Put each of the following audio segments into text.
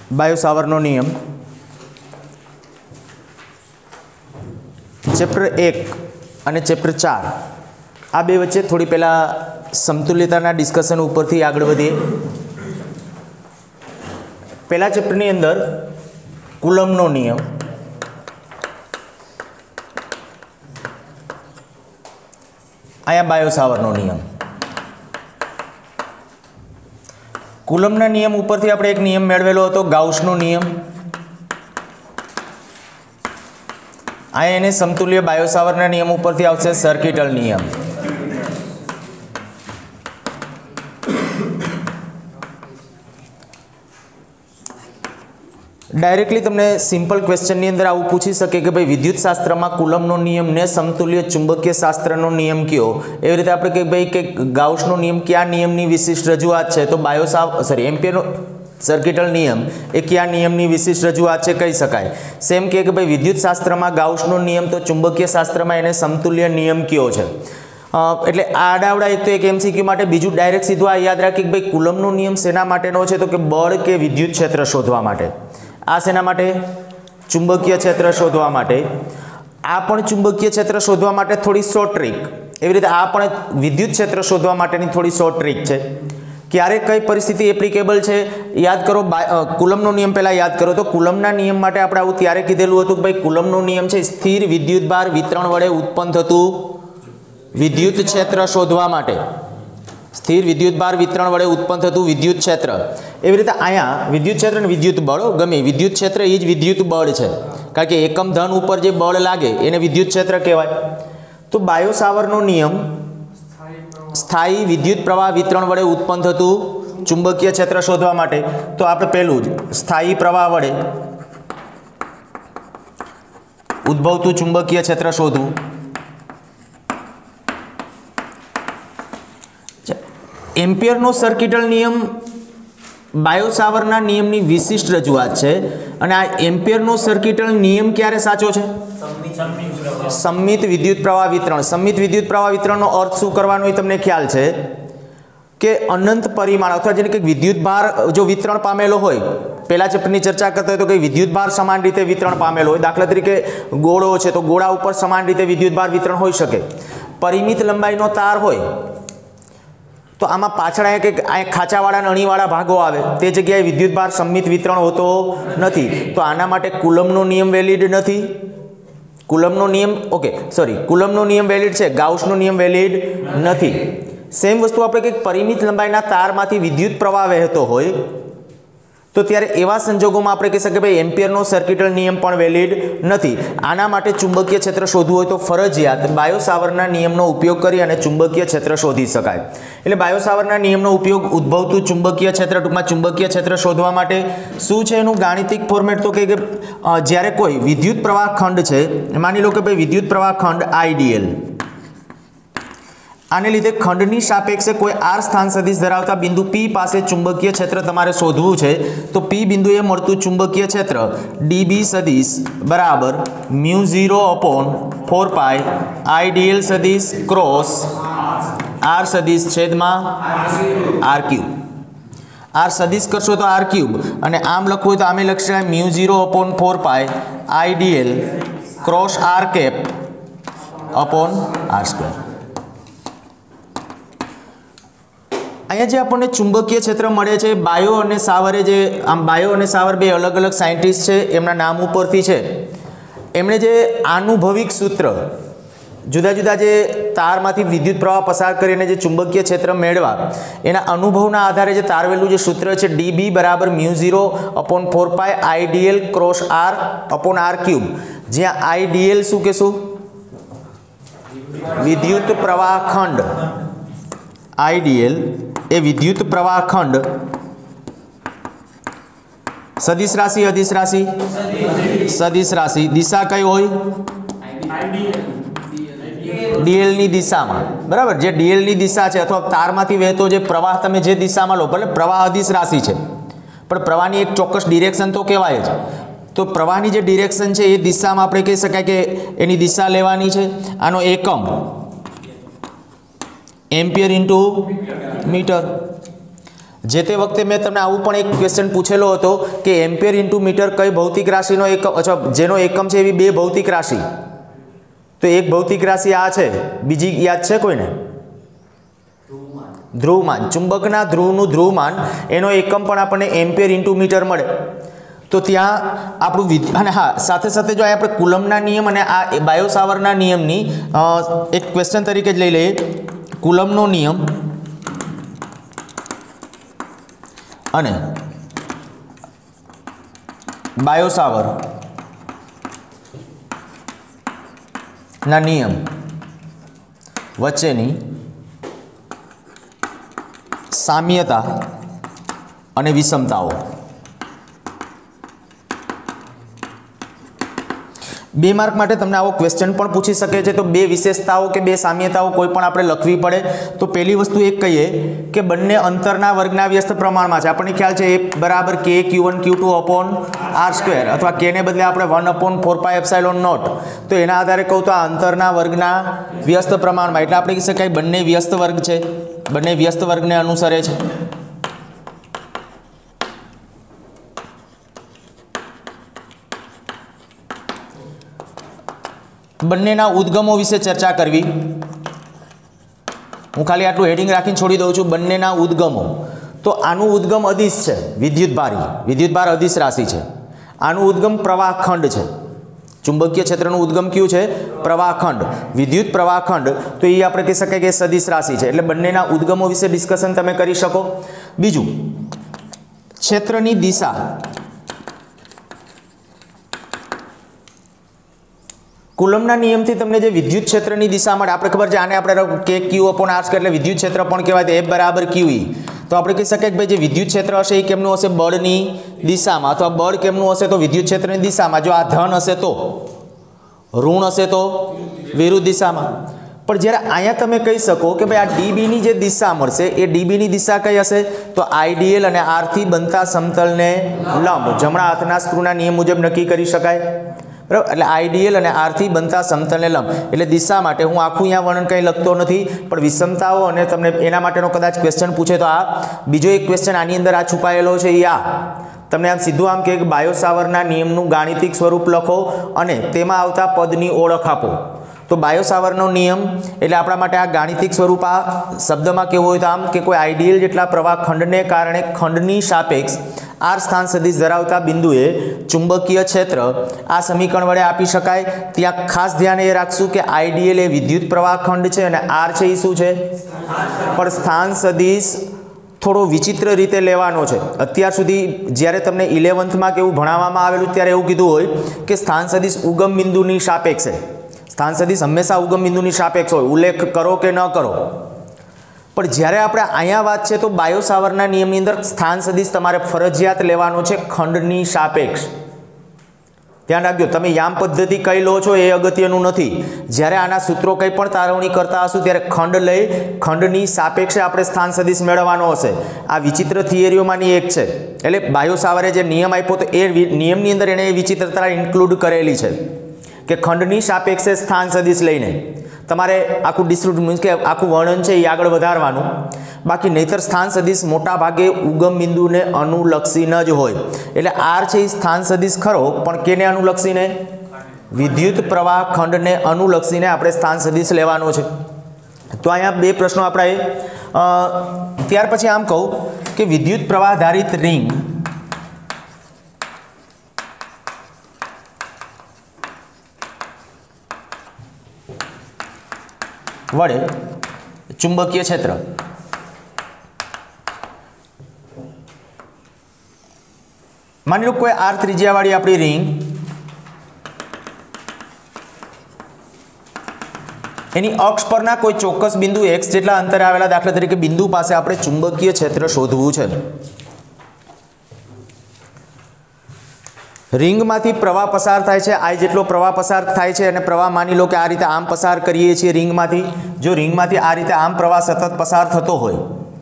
બાયો-સાવરનો નિયમ ચેપ્ટર 1 અને ચેપ્ટર 4 આ બે વચ્ચે થોડી પહેલાં સમતુલ્યતાના ડિસ્કશન ઉપરથી આગળ વધીએ. પહેલા ચેપ્ટરની અંદર કુલમ્બનો નિયમ, અહીંયા બાયો-સાવરનો નિયમ. કુલમ્બના નિયમ ઉપરથી આપણે એક નિયમ મેળવેલો હતો, ગાઉસનો નિયમ. અહીંયા એને સમતુલ્ય બાયો-સાવરના નિયમ ઉપરથી આવશે સર્કિટલ નિયમ. ડાયરેક્ટલી તમને સિમ્પલ ક્વેશ્ચનની અંદર આવું પૂછી શકે કે ભાઈ વિદ્યુત શાસ્ત્રમાં કુલમ્બનો નિયમ ને સમતુલ્ય ચુંબકીય શાસ્ત્રનો નિયમ કયો. એવી રીતે આપણે કે ભાઈ કે ગાઉસનો નિયમ કયા નિયમની વિશિષ્ટ રજૂઆત છે, તો એમ્પિયરનો સર્કિટલ નિયમ એ કયા નિયમની વિશિષ્ટ રજૂઆત છે કહી શકાય. સેમ કે ભાઈ વિદ્યુત શાસ્ત્રમાં ગાઉસનો નિયમ, તો ચુંબકીય શાસ્ત્રમાં એને સમતુલ્ય નિયમ કયો છે. એટલે આડાવડા એક તો એક એમસીક્યુ માટે, બીજું ડાયરેક્ટ સીધું આ યાદ રાખી કે ભાઈ કુલમ્બનો નિયમ શેના માટેનો છે, તો કે બળ કે વિદ્યુત ક્ષેત્ર શોધવા માટે. આ શેના માટે? ચુંબકીય ક્ષેત્ર શોધવા માટે. આ પણ ચુંબકીય ક્ષેત્ર શોધવા માટે થોડી શોર્ટ ટ્રીક. એવી રીતે આ પણ વિદ્યુત ક્ષેત્ર શોધવા માટેની થોડી શોર્ટ ટ્રીક છે. ક્યારે કઈ પરિસ્થિતિ એપ્લિકેબલ છે યાદ કરો. કુલમ્બનો નિયમ પહેલાં યાદ કરો. તો કુલમ્બના નિયમ માટે આપણે આવું ત્યારે કીધેલું હતું કે ભાઈ કુલમ્બનો નિયમ છે સ્થિર વિદ્યુતભાર વિતરણ વડે ઉત્પન્ન થતું વિદ્યુત ક્ષેત્ર શોધવા માટે. સ્થિર વિદ્યુતભાર વિતરણ વડે ઉત્પન્ન થતું વિદ્યુત ક્ષેત્ર. એવી રીતે અહીંયા વિદ્યુત ક્ષેત્ર અને વિદ્યુત બળ, ગમે વિદ્યુત ક્ષેત્ર એ જ વિદ્યુત બળ છે, કારણ કે એકમ ધન ઉપર જે બળ લાગે એને વિદ્યુત ક્ષેત્ર કહેવાય. તો બાયો-સાવરનો નિયમ સ્થાયી વિદ્યુત પ્રવાહ વિતરણ વડે ઉત્પન્ન થતું ચુંબકીય ક્ષેત્ર શોધવા માટે. તો આપણે પહેલું જ સ્થાયી પ્રવાહ વડે ઉદ્ભવતું ચુંબકીય ક્ષેત્ર શોધવું. એમ્પિયરનો સર્કિટલ નિયમ બાયો-સાવરના નિયમની વિશિષ્ટ રજૂઆત છે. અને આ એમ્પિયરનો સર્કિટલ નિયમ ક્યારે સાચો છે? સમમિત વિદ્યુત પ્રવાહ વિતરણ. સમમિત વિદ્યુત પ્રવાહ વિતરણનો અર્થ શું કરવાનો એ તમને ખ્યાલ છે કે અનંત પરિમાણ અથવા જેને કંઈક વિદ્યુત ભાર જો વિતરણ પામેલો હોય, પહેલા ચેપ્ટરની ચર્ચા કરતા હોય તો કંઈ વિદ્યુત ભાર સમાન રીતે વિતરણ પામેલો હોય. દાખલા તરીકે ગોળો છે તો ગોળા ઉપર સમાન રીતે વિદ્યુત ભાર વિતરણ હોઈ શકે. પરિમિત લંબાઈનો તાર હોય તો આમાં પાછળ અહીંયા કંઈક ખાંચાવાળા નળીવાળા ભાગો આવે, તે જગ્યાએ વિદ્યુતભાર સમમિત વિતરણ હોતો નથી. તો આના માટે કુલમ્બનો નિયમ વેલિડ નથી. કુલમ્બનો નિયમ કુલમ્બનો નિયમ વેલિડ છે, ગાઉસનો નિયમ વેલિડ નથી. સેમ વસ્તુ આપણે કંઈક પરિમિત લંબાઈના તારમાંથી વિદ્યુત પ્રવાહ વહેતો હોય તો ત્યારે એવા સંજોગોમાં આપણે કહી શકીએ ભાઈ એમ્પિયરનો સર્કિટલ નિયમ પણ વેલિડ નથી. આના માટે ચુંબકીય ક્ષેત્ર શોધવું હોય તો ફરજિયાત બાયો-સાવરના નિયમનો ઉપયોગ કરી અને ચુંબકીય ક્ષેત્ર શોધી શકાય. એટલે બાયો-સાવરના નિયમનો ઉપયોગ ઉદ્ભવતું ચુંબકીય ક્ષેત્ર, ટૂંકમાં ચુંબકીય ક્ષેત્ર શોધવા માટે શું છે એનું ગાણિતિક ફોર્મેટ, તો કે જ્યારે કોઈ વિદ્યુત પ્રવાહ ખંડ છે, માની લો કે ભાઈ વિદ્યુત પ્રવાહ ખંડ આઈડીએલ, આને લીધે ખંડની સાપેક્ષે કોઈ આર સ્થાન સદિશ ધરાવતા બિંદુ પી પાસે ચુંબકીય ક્ષેત્ર તમારે શોધવું છે. તો પી બિંદુએ મળતું ચુંબકીય ક્ષેત્ર ડીબી સદિશ બરાબર μ0/4π આઈડીએલ સદિશ ક્રોસ આર સદિશ છેદમાં આર ક્યુબ. આર સદિશ કરશો તો આર ક્યુબ, અને આમ લખવું હોય તો આમે લખી શકાય μ0/4π I D L cross R cap upon R square. અહીંયા જે આપણને ચુંબકીય ક્ષેત્ર મળે છે, બાયો અને સાવરે જે બાયો અને સાવર બે અલગ અલગ સાયન્ટિસ્ટ છે, એમના નામ ઉપરથી છે. એમણે જે આનુભવિક સૂત્ર જુદા જુદા જે તારમાંથી વિદ્યુત પ્રવાહ પસાર કરીને જે ચુંબકીય ક્ષેત્ર મેળવા, એના અનુભવના આધારે જે તારવેલું જે સૂત્ર છે ડીબી બરાબર μ0/4π I D L cross R upon R cube, જ્યાં આઈડીએલ શું કહેશું? વિદ્યુત પ્રવાહ ખંડ. આઈડીએલ એ વિદ્યુત પ્રવાહ ખંડ. સદિશ રાશિ અદિશ રાશિ? સદિશ રાશિ. દિશા કઈ હોય? ડીએલની દિશામાં. બરાબર, જે ડીએલની દિશા છે અથવા તારમાંથી વહેતો જે પ્રવાહ તમે જે દિશામાં લો, ભલે પ્રવાહ અદિશ રાશિ છે પણ પ્રવાહની એક ચોક્કસ ડિરેક્શન તો કહેવાય જ. તો પ્રવાહની જે ડિરેક્શન છે એ દિશામાં આપણે કહી શકાય કે એની દિશા લેવાની છે. આનો એકમ એમ્પિયર ઇન્ટુ મીટર. જે તે વખતે મેં તમને આવું પણ એક ક્વેશ્ચન પૂછેલો હતો કે એમ્પિયર ઇન્ટુ મીટર કઈ ભૌતિક રાશિનો એકમ, અથવા જેનો એકમ છે એવી બે ભૌતિક રાશિ. તો એક ભૌતિક રાશિ આ છે, બીજી યાદ છે કોઈને? ધ્રુવમાન. ચુંબકના ધ્રુવનું ધ્રુવમાન એનો એકમ પણ આપણને એમ્પિયર ઇન્ટુ મીટર મળે. તો ત્યાં આપણું અને હા, સાથે સાથે જો આપણે કુલમના નિયમ અને આ બાયો સાવરના નિયમની એક ક્વેશ્ચન તરીકે જ લઈ લઈએ. કુલમનો નિયમ અને બાયો સાવર ના નિયમ વચ્ચેની સામ્યતા અને વિષમતાઓ. બે માર્ક માટે તમને આવો ક્વેશ્ચન પણ પૂછી શકે છે. તો બે વિશેષતાઓ કે બે સામ્યતાઓ કોઈ પણ આપણે લખવી પડે તો પહેલી વસ્તુ એક કહીએ કે બંને અંતરના વર્ગના વ્યસ્ત પ્રમાણમાં છે. આપણને ખ્યાલ છે એ બરાબર k q1 q2 upon r², અથવા k ને બદલે આપણે 1/4πε0. તો એના આધારે કહું તો આ અંતરના વર્ગના વ્યસ્ત પ્રમાણમાં, એટલે આપણે કહી શકાય બંને વ્યસ્ત વર્ગ છે, બંને વ્યસ્ત વર્ગને અનુસરે છે. બંનેના ઉદ્ગમો વિશે ચર્ચા કરવી. હું ખાલી આટલું હેડિંગ રાખીને છોડી દઉં છું. બંનેના ઉદ્ગમો. તો આનું ઉદ્ગમ અદિશ છે, વિદ્યુતભારી, વિદ્યુતભાર અદિશ રાશિ છે. આનું ઉદ્ગમ પ્રવાહખંડ છે. ચુંબકીય ક્ષેત્રનું ઉદ્ગમ કયું છે? પ્રવાહખંડ. વિદ્યુત પ્રવાહખંડ. તો એ આપણે કહી શકાય કે સદિશ રાશિ છે. એટલે બંનેના ઉદ્ગમો વિશે ડિસ્કશન તમે કરી શકો. બીજું, ક્ષેત્રની દિશા. કુલમના નિયમથી તમને જે વિદ્યુત ક્ષેત્રની દિશા મળે, આપણે ખબર છે આને આપણે કે ક્યુ અપોન r² એટલે વિદ્યુત ક્ષેત્ર પણ કહેવાય, F બરાબર QE. તો આપણે કહી શકીએ કે ભાઈ જે વિદ્યુત ક્ષેત્ર હશે એ કેમનું હશે? બળની દિશામાં. અથવા બળ કેમનું હશે? તો વિદ્યુત ક્ષેત્રની દિશામાં. જો આ ધન હશે તો, ઋણ હશે તો વિરુદ્ધ દિશામાં. પણ જ્યારે અહીંયા તમે કહી શકો કે ભાઈ આ ડીબીની જે દિશા મળશે એ ડીબીની દિશા કઈ હશે? તો આઈડીએલ અને આરથી બનતા સમતલને લંબ જમણા હાથના સ્ક્રૂના નિયમ મુજબ નક્કી કરી શકાય. બરાબર? એટલે આઈડીએલ અને આરથી બનતા સમતલને લંબ. એટલે દિશા માટે હું આખું અહીંયા વર્ણન કંઈ લખતો નથી, પણ વિષમતાઓ અને તમને એના માટેનો કદાચ ક્વેશ્ચન પૂછે તો આ બીજો એક ક્વેશ્ચન આની અંદર આ છુપાયેલો છે. એ આ તમને આમ સીધું આમ કે બાયો સાવરના નિયમનું ગાણિતિક સ્વરૂપ લખો અને તેમાં આવતા પદની ઓળખ આપો. તો બાયો સાવરનો નિયમ એટલે આપણા માટે આ ગાણિતિક સ્વરૂપ આ શબ્દમાં કેવું હોય તો આમ કે કોઈ આઈડિયલ જેટલા પ્રવાહ ખંડને કારણે ખંડની સાપેક્ષ r સ્થાન સદિશ ધરાવતા બિંદુએ ચુંબકીય ક્ષેત્ર આ સમીકરણ વડે આપી શકાય. ત્યાં ખાસ ધ્યાન એ રાખશું કે આઈડીએલ એ વિદ્યુત પ્રવાહ ખંડ છે અને r છે એ શું છે? પણ સ્થાન સદિશ થોડો વિચિત્ર રીતે લેવાનો છે. અત્યાર સુધી જ્યારે તમને 11th કે એવું ભણાવવામાં આવેલું ત્યારે એવું કીધું હોય કે સ્થાન સદિશ ઉગમ બિંદુની સાપેક્ષે. સ્થાન સદિશ હંમેશા ઉગમ બિંદુની સાપેક્ષ હોય, ઉલ્લેખ કરો કે ન કરો. પણ જ્યારે આપણે અહીંયા વાત છે તો બાયો સાવરના નિયમની અંદર સ્થાન સદિશ તમારે ફરજિયાત લેવાનો છે ખંડની સાપેક્ષ. ધ્યાન રાખજો, તમે યામ પદ્ધતિ કઈ લો છો એ અગત્યનું નથી. જ્યારે આના સૂત્રો કંઈ પણ તારવણી કરતા હશું ત્યારે ખંડ લઈ ખંડની સાપેક્ષે આપણે સ્થાન સદિશ મેળવવાનો હશે. આ વિચિત્ર થિયરીઓમાંની એક છે. એટલે બાયો સાવરે જે નિયમ આપ્યો તો એ નિયમની અંદર એણે એ વિચિત્રતા ઇન્ક્લુડ કરેલી છે કે ખંડની સાપેક્ષે સ્થાન સદિશ લઈને તમારે આખું ડિસ્ટ્રીબ્યુટ મીન્સ કે આખું વર્ણન છે એ આગળ વધારવાનું. બાકી નહીતર સ્થાન સદિશ મોટા ભાગે ઉગમ બિંદુને અનુલક્ષીને જ હોય. એટલે r છે એ સ્થાન સદિશ ખરો, પણ કેને અનુલક્ષીને? વિદ્યુત પ્રવાહ ખંડને અનુલક્ષીને આપણે સ્થાન સદિશ લેવાનો છે. તો અહીંયા બે પ્રશ્નો આપણે ત્યાર પછી આમ કહું કે વિદ્યુત પ્રવાહ ધારિત રિંગ વડે ચુંબકીય ક્ષેત્ર માની લો કોઈ r ત્રિજ્યાવાળી આપણી રિંગ, એની અક્ષ પરના કોઈ ચોક્કસ બિંદુ x જેટલા અંતરે આવેલા દાખલા તરીકે બિંદુ પાસે આપણે ચુંબકીય ક્ષેત્ર શોધવું છે. રિંગમાંથી પ્રવાહ પસાર થાય છે, I જેટલો પ્રવાહ પસાર થાય છે અને પ્રવાહ માની લો કે આ રીતે આમ પસાર કરીએ છીએ રિંગમાંથી. જો રિંગમાંથી આ રીતે આમ પ્રવાહ સતત પસાર થતો હોય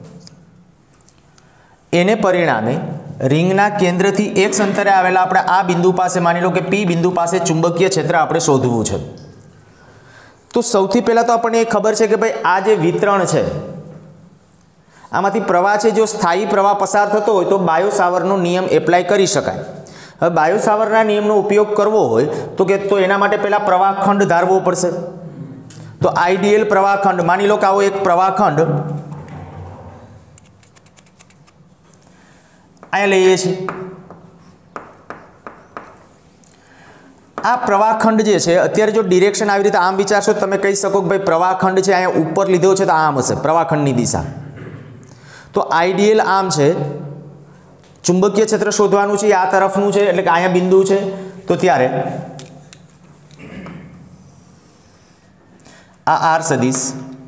એને પરિણામે રિંગના કેન્દ્રથી x અંતરે આવેલા આપણે આ બિંદુ પાસે માની લો કે P બિંદુ પાસે ચુંબકીય ક્ષેત્ર આપણે શોધવું છે. તો સૌથી પહેલાં તો આપણને એ ખબર છે કે ભાઈ આ જે વિતરણ છે, આમાંથી પ્રવાહ છે જો સ્થાયી પ્રવાહ પસાર થતો હોય તો બાયો સાવરનો નિયમ એપ્લાય કરી શકાય. હવે બાયો સાવરના નિયમનો ઉપયોગ કરવો હોય તો એના માટે પહેલાં પ્રવાહખંડ ધારવો પડશે. તો આઈડિયલ પ્રવાહખંડ માની લો કે આવો એક પ્રવાહખંડ અહીંયા લઈએ છીએ. આ પ્રવાહખંડ જે છે અત્યારે જો ડિરેક્શન આવી રીતે આમ વિચારશો તો તમે કહી શકો કે ભાઈ પ્રવાહખંડ છે અહીંયા ઉપર લીધો છે તો આમ હશે પ્રવાહખંડની દિશા. તો આઈડિયલ આમ છે, ચુંબકીય ક્ષેત્ર શોધવાનું છે, આ તરફનું છે એટલે કે અહીંયા બિંદુ છે. તો ત્યારે આ આર સદિશ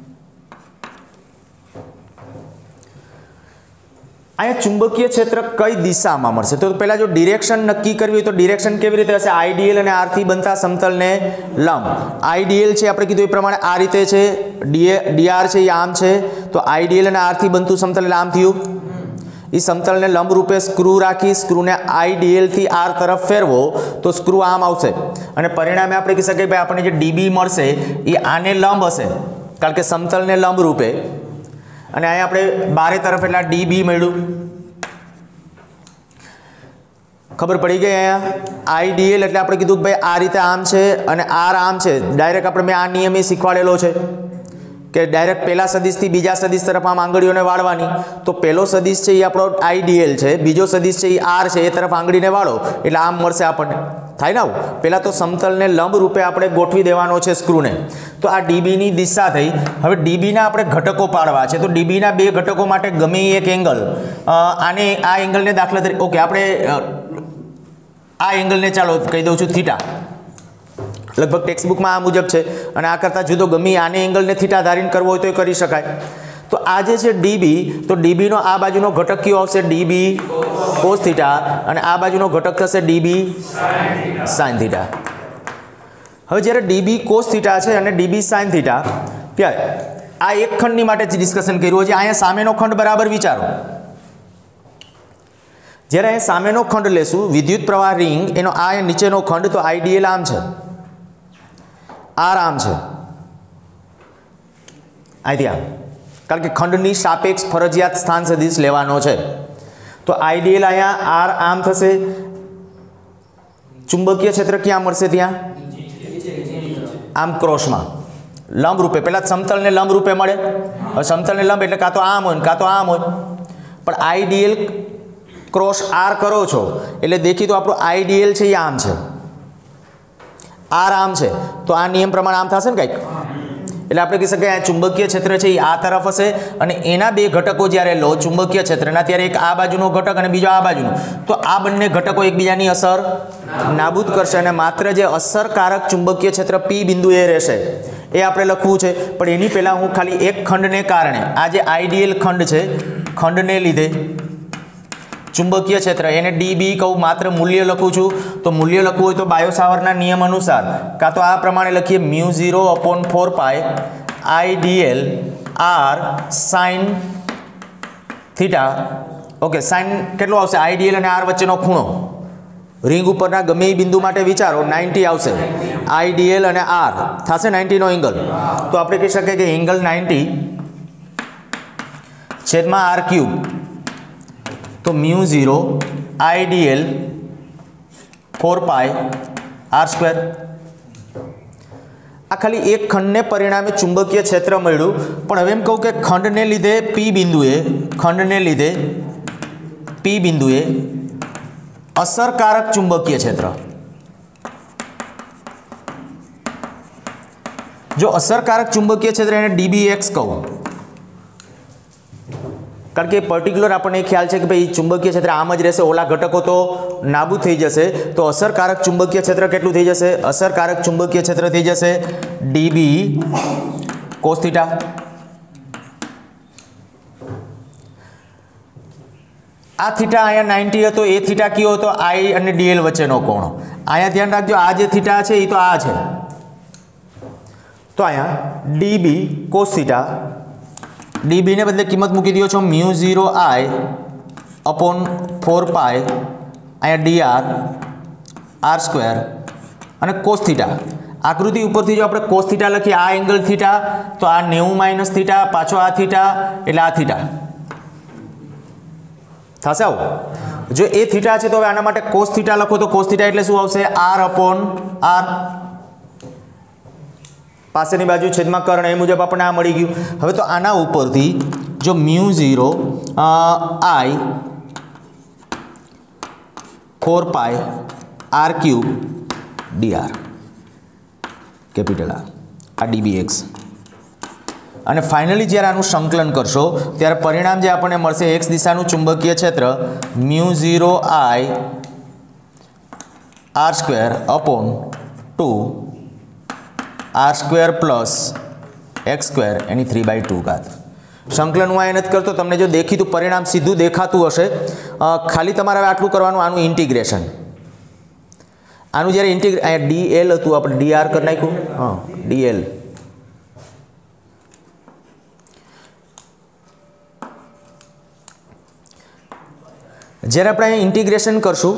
અહીંયા ચુંબકીય ક્ષેત્ર કઈ દિશામાં મળશે? તો પહેલાં જો ડિરેક્શન નક્કી કરવી હોય તો ડિરેક્શન કેવી રીતે હશે? આઈડિયલ અને આરથી બનતા સમતલને લંબ. આઈડિયલ છે આપણે કીધું એ પ્રમાણે આ રીતે છે, ડીઆર છે એ આમ છે. તો આઈડિયલ અને આરથી બનતું સમતલ એટલે આમ થયું. એ સમતલને લંબ રૂપે સ્ક્રૂ રાખી સ્ક્રૂને આઈડિયલથી આર તરફ ફેરવો તો સ્ક્રૂ આમ આવશે અને પરિણામે આપણે કહી શકીએ ભાઈ આપણને જે ડીબી મળશે એ આને લંબ હશે કારણ કે સમતલને લંબ રૂપે. અને અહીંયા આપણે બારે તરફ એટલે ડીબી મળ્યું. ખબર પડી ગઈ અહીંયા આઈડિયલ એટલે આપણે કીધું કે ભાઈ આ રીતે આમ છે અને આર આમ છે. ડાયરેક્ટ આપણે મેં આ નિયમ શીખવાડેલો છે કે ડાયરેક્ટ પહેલા સદિશથી બીજા સદિશ તરફ આમ આંગળીઓને વાળવાની. તો પહેલો સદિશ છે એ આપણો આઈડિયલ છે, બીજો સદિશ છે એ આર છે, એ તરફ આંગળીને વાળો એટલે આમ મળશે આપણને. થાય ને આવું? પહેલાં તો સમતલને લંબ રૂપે આપણે ગોઠવી દેવાનો છે સ્ક્રૂને. તો આ ડીબીની દિશા થઈ. હવે ડીબીના આપણે ઘટકો પાડવા છે. તો ડીબીના બે ઘટકો માટે ગમે એક એંગલ આને આ એંગલને દાખલા તરીકે ઓકે આપણે આ એંગલને ચાલો કહી દઉં છું થીટા. લગભગ ટેક્સ્ટબુકમાં આ મુજબ છે અને આ કરતાં જુદો ગમે આને એંગલને થીટા ધારીને કરવો હોય તો એ કરી શકાય. તો આ જે છે ડીબી, તો ડીબીનો આ બાજુનો ઘટક કયો આવશે? ડીબી કોસ થીટા અને આ બાજુનો ઘટક થશે ડીબી સાઇન થીટા. હવે જ્યારે ડીબી કોસ થીટા છે અને ડીબી સાઇન થીટા ત્યારે આ એક ખંડની માટે જ ડિસ્કશન કર્યું છે. અહીંયા સામેનો ખંડ બરાબર વિચારો. જ્યારે અહીંયા સામેનો ખંડ લેશું વિદ્યુત પ્રવાહ રિંગ એનો આ નીચેનો ખંડ તો આઈડિયલ આમ છે, આર આમ છે, અહીંથી આમ કારણ કે ખંડની સાપેક્ષ ફરજિયાત સ્થાન સદિશ લેવાનો છે. તો આઈડિયલ અહીંયા આર આમ થશે. ચુંબકીય ક્ષેત્ર ક્યાં મળશે? ત્યાં આમ ક્રોસમાં લંબ રૂપે. પહેલાં સમતલને લંબ રૂપે મળે. હવે સમતલને લંબ એટલે કાં તો આમ હોય કાં તો આમ હોય. પણ આઈડિયલ ક્રોસ આર કરો છો એટલે દેખી તો આપણું આઈડિયલ છે એ આમ છે, આર આમ છે. તો આ નિયમ પ્રમાણે આમ થશે ને કંઈક. એટલે આપણે કહી શકીએ આ ચુંબકીય ક્ષેત્ર છે એ આ તરફ હશે અને એના બે ઘટકો જ્યારે લો ચુંબકીય ક્ષેત્રના ત્યારે એક આ બાજુનો ઘટક અને બીજો આ બાજુનો. તો આ બંને ઘટકો એકબીજાની અસર નાબૂદ કરશે અને માત્ર જે અસરકારક ચુંબકીય ક્ષેત્ર પી બિંદુએ રહેશે એ આપણે લખવું છે. પણ એની પહેલાં હું ખાલી એક ખંડને કારણે આ જે આઈડિયલ ખંડ છે ખંડને લીધે ચુંબકીય ક્ષેત્ર એને ડીબી કહું, માત્ર મૂલ્ય લખું છું. તો મૂલ્ય લખવું હોય તો બાયો સાવરના નિયમ અનુસાર કાં તો આ પ્રમાણે લખીએ μ0/4π ideal R sine theta. Okay, sine કેટલો આવશે? આઈડિયલ અને આર વચ્ચેનો ખૂણો રિંગ ઉપરના ગમે એ બિંદુ માટે વિચારો 90 આવશે. આઈડિયલ અને આર થશે 90નો એંગલ. તો આપણે કહી શકીએ કે એંગલ 90/r³ તો μ0 આઈડિયલ 4π r². આ ખાલી એક ખંડને પરિણામે ચુંબકીય ક્ષેત્ર મળ્યું. પણ હવે એમ કહું કે ખંડને લીધે પી બિંદુએ અસરકારક ચુંબકીય ક્ષેત્ર. જો અસરકારક ચુંબકીય ક્ષેત્ર એને dBx કહું કારણ કે પર્ટિક્યુલર આપણને ખ્યાલ છે કે ભાઈ ચુંબકીય ક્ષેત્ર આમ જ રહેશે, ઓલા ઘટકો તો નાબૂદ થઈ જશે. તો અસરકારક ચુંબકીય ક્ષેત્ર કેટલું થઈ જશે? અસરકારક ચુંબકીય ક્ષેત્ર થઈ જશે ડીબી કોસ થીટા. આ થીટા અહીંયા 90 હતો, એ થીટા કયો હતો? આઈ અને ડીએલ વચ્ચેનો કોણ. અહીંયા ધ્યાન રાખજો આ જે થીટા છે એ તો આ છે. તો અહીંયા ડીબી કોસ થીટા, ડીબીને બદલે કિંમત મૂકી દો છો μ0I/4π અહીંયા dr r² અને કોસ થીટા. આકૃતિ ઉપરથી જો આપણે કોસ થીટા લખીએ આ એંગલ થીટા તો આ 90 - થીટા પાછો આ થીટા એટલે આ થીટા. થશે આવું? જો એ થીટા છે તો હવે આના માટે કોસ થીટા લખો તો કોસ થીટા એટલે શું આવશે? R upon R. પાસેની બાજુ છેદમાં કર્ણ, એ મુજબ આપણને આ મળી ગયું. હવે તો આના ઉપરથી જો mu 0 I 4 pi R cube dr capital R આ dbx. અને ફાઇનલી જ્યારે આનું સંકલન કરશો ત્યારે પરિણામ જે આપણને મળશે x દિશાનું ચુંબકીય ક્ષેત્ર mu 0 I r square upon 2 r square plus x square એની 3/2 ઘાત. સંકલન હું અહીંયા નથી કરતો, તમને જો દેખીતું પરિણામ સીધું દેખાતું હશે. ખાલી તમારે હવે આટલું કરવાનું, આનું ઇન્ટિગ્રેશન. આનું જ્યારે અહીંયા dl હતું આપણે dr કરી નાખ્યું. હા, dl. જ્યારે આપણે અહીંયા ઇન્ટિગ્રેશન કરશું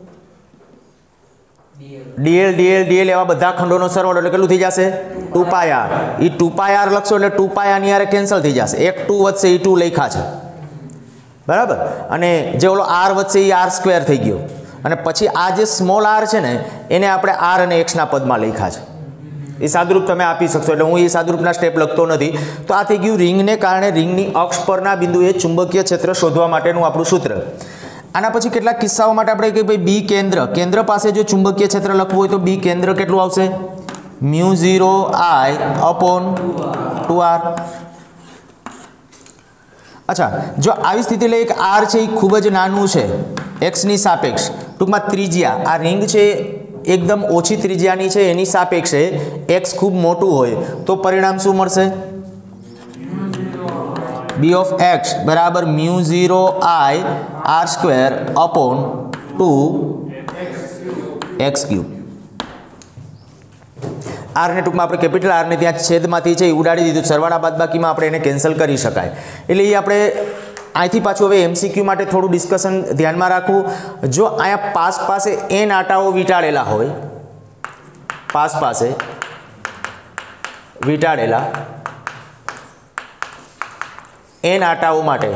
dl dl dl એવા બધા ખંડોનો સરવાળો એટલે કેટલું થઈ જશે? 2πr. એ 2πr લખશો એટલે 2π આની હારે કેન્સલ થઈ જશે. એક 2 વધશે, એ 2 લખ્યા છે બરાબર. અને જે ઓલો r વધશે એ r સ્ક્વેર થઈ ગયો. અને પછી આ જે સ્મોલ r છે ને એને આપણે r અને x ના પદમાં લખ્યા છે. એ સાદુરૂપ તમે આપી શકશો એટલે હું એ સાદુરૂપના સ્ટેપ લખતો નથી. તો આ થઈ ગયું રિંગને કારણે રિંગની અક્ષ પરના બિંદુએ ચુંબકીય ક્ષેત્ર શોધવા માટેનું આપણું સૂત્ર. આના પછી કેટલાક કિસ્સાઓ માટે આપણે કહીએ ભાઈ બી કેન્દ્ર પાસે જો ચુંબકીય ક્ષેત્ર લખવું હોય તો બી કેન્દ્ર કેટલું આવશે? Mu 0 I upon 2r. અચ્છા, જો આવી સ્થિતિ લઈએ કે r છે એ ખૂબ જ નાનું છે એક્સની સાપેક્ષ, ટૂંકમાં ત્રિજ્યા આ રિંગ છે એકદમ ઓછી ત્રિજ્યાની છે એની સાપેક્ષે એક્સ ખૂબ મોટું હોય તો પરિણામ શું મળશે? b of x બરાબર mu 0 I r square upon 2 x cube. આરને ટૂંકમાં આપણે કેપિટલ આરને ત્યાં છેદમાંથી છે એ ઉડાડી દીધું, સરવાળા બાદબાકીમાં આપણે એને કેન્સલ કરી શકાય. એટલે એ આપણે અહીંથી પાછું હવે એમસીક્યુ માટે થોડું ડિસ્કશન ધ્યાનમાં રાખવું. જો અહીંયા પાસ પાસે n આટાઓ વીંટાળેલા હોય, પાસ પાસે વીંટાળેલા n આટાઓ માટે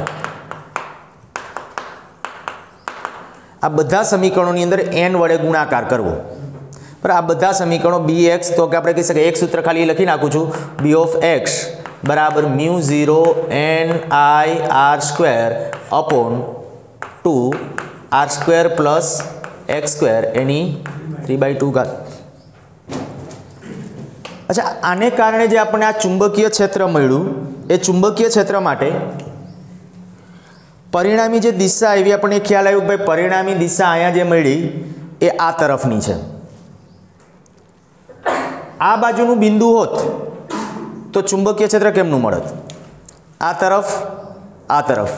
આ બધા સમીકરણોની અંદર n વડે ગુણાકાર કરવો. બરાબર, આ બધા સમીકરણો bx તો કે આપણે કહી શકીએ એક સૂત્ર ખાલી લખી નાખું છું b of x બરાબર mu 0 n I r square upon 2 r square plus x square એની 3/2 ઘાત. અચ્છા, આને કારણે જે આપણને આ ચુંબકીય ક્ષેત્ર મળ્યું એ ચુંબકીય ક્ષેત્ર માટે પરિણામી જે દિશા આવી આપણને ખ્યાલ આવ્યો કે ભાઈ પરિણામી દિશા અહીંયા જે મળી એ આ તરફની છે. આ બાજુનું બિંદુ હોત તો ચુંબકીય ક્ષેત્ર કેમનું મળત? આ તરફ આ તરફ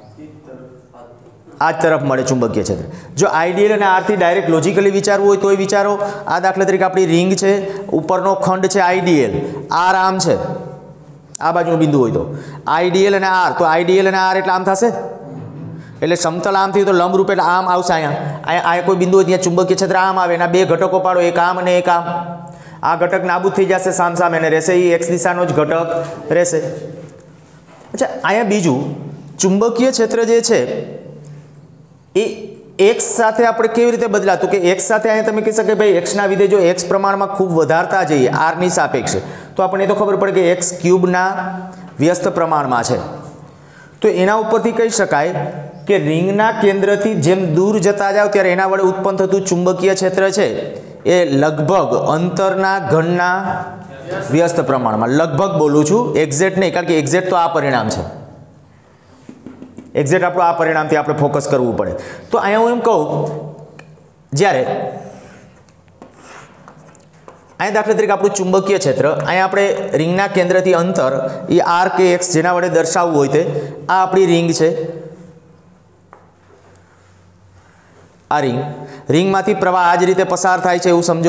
આ તરફ મળે ચુંબકીય ક્ષેત્ર. જો આઈડિયલ અને આરથી ડાયરેક્ટ લોજિકલી વિચારવું હોય તોય વિચારો. આ દાખલા તરીકે આપણી રિંગ છે, ઉપરનો ખંડ છે આઈડિયલ, આર આમ છે, આ બાજુનું બિંદુ હોય તો આઈડિયલ અને આર, તો આઈડિયલ અને આર એટલે આમ થશે. એટલે સમતલ આમ થયું તો લંબરૂપ એટલે આમ આવશે. અહીંયા કોઈ બિંદુ હોય ત્યાં ચુંબકીય ક્ષેત્ર આમ આવે. એના બે ઘટકો પાડો, એક આમ અને એક આમ. આ ઘટક નાબૂદ થઈ જશે, સામસામે એને રહેશે, એ એક્સ દિશાનો જ ઘટક રહેશે. અચ્છા, અહીંયા બીજું ચુંબકીય ક્ષેત્ર જે છે એ એક્સ સાથે આપણે કેવી રીતે બદલાતું કે એક્સ સાથે અહીંયા તમે કહી શકે ભાઈ એક્સના વિધેય જો એક્સ પ્રમાણમાં ખૂબ વધારતા જઈએ આરની સાપેક્ષે તો આપણને એ તો ખબર પડે કે એક્સ ક્યુબના વ્યસ્ત પ્રમાણમાં છે. તો એના ઉપરથી કહી શકાય કે રિંગના કેન્દ્રથી જેમ દૂર જતા જાઓ ત્યારે એના વડે ઉત્પન્ન થતું ચુંબકીય ક્ષેત્ર છે એ લગભગ અંતરના ઘનના વ્યસ્ત પ્રમાણમાં, લગભગ બોલું છું, એક્ઝેક્ટ નહીં, કારણ કે એક્ઝેક્ટ તો આ પરિણામ છે. એક્ઝેક્ટ આપણું આ પરિણામથી આપણે ફોકસ કરવું પડે. તો અહીંયા હું એમ કહું જ્યારે અહીંયા દાખલા તરીકે આપણું ચુંબકીય ક્ષેત્ર અહીંયા આપણે રિંગના કેન્દ્રથી અંતર એ આર કે એક્સ જેના વડે દર્શાવવું હોય તે આ આપણી રિંગ છે. આ રિંગમાંથી પ્રવાહ આ જ રીતે પસાર થાય છે એવું સમજો.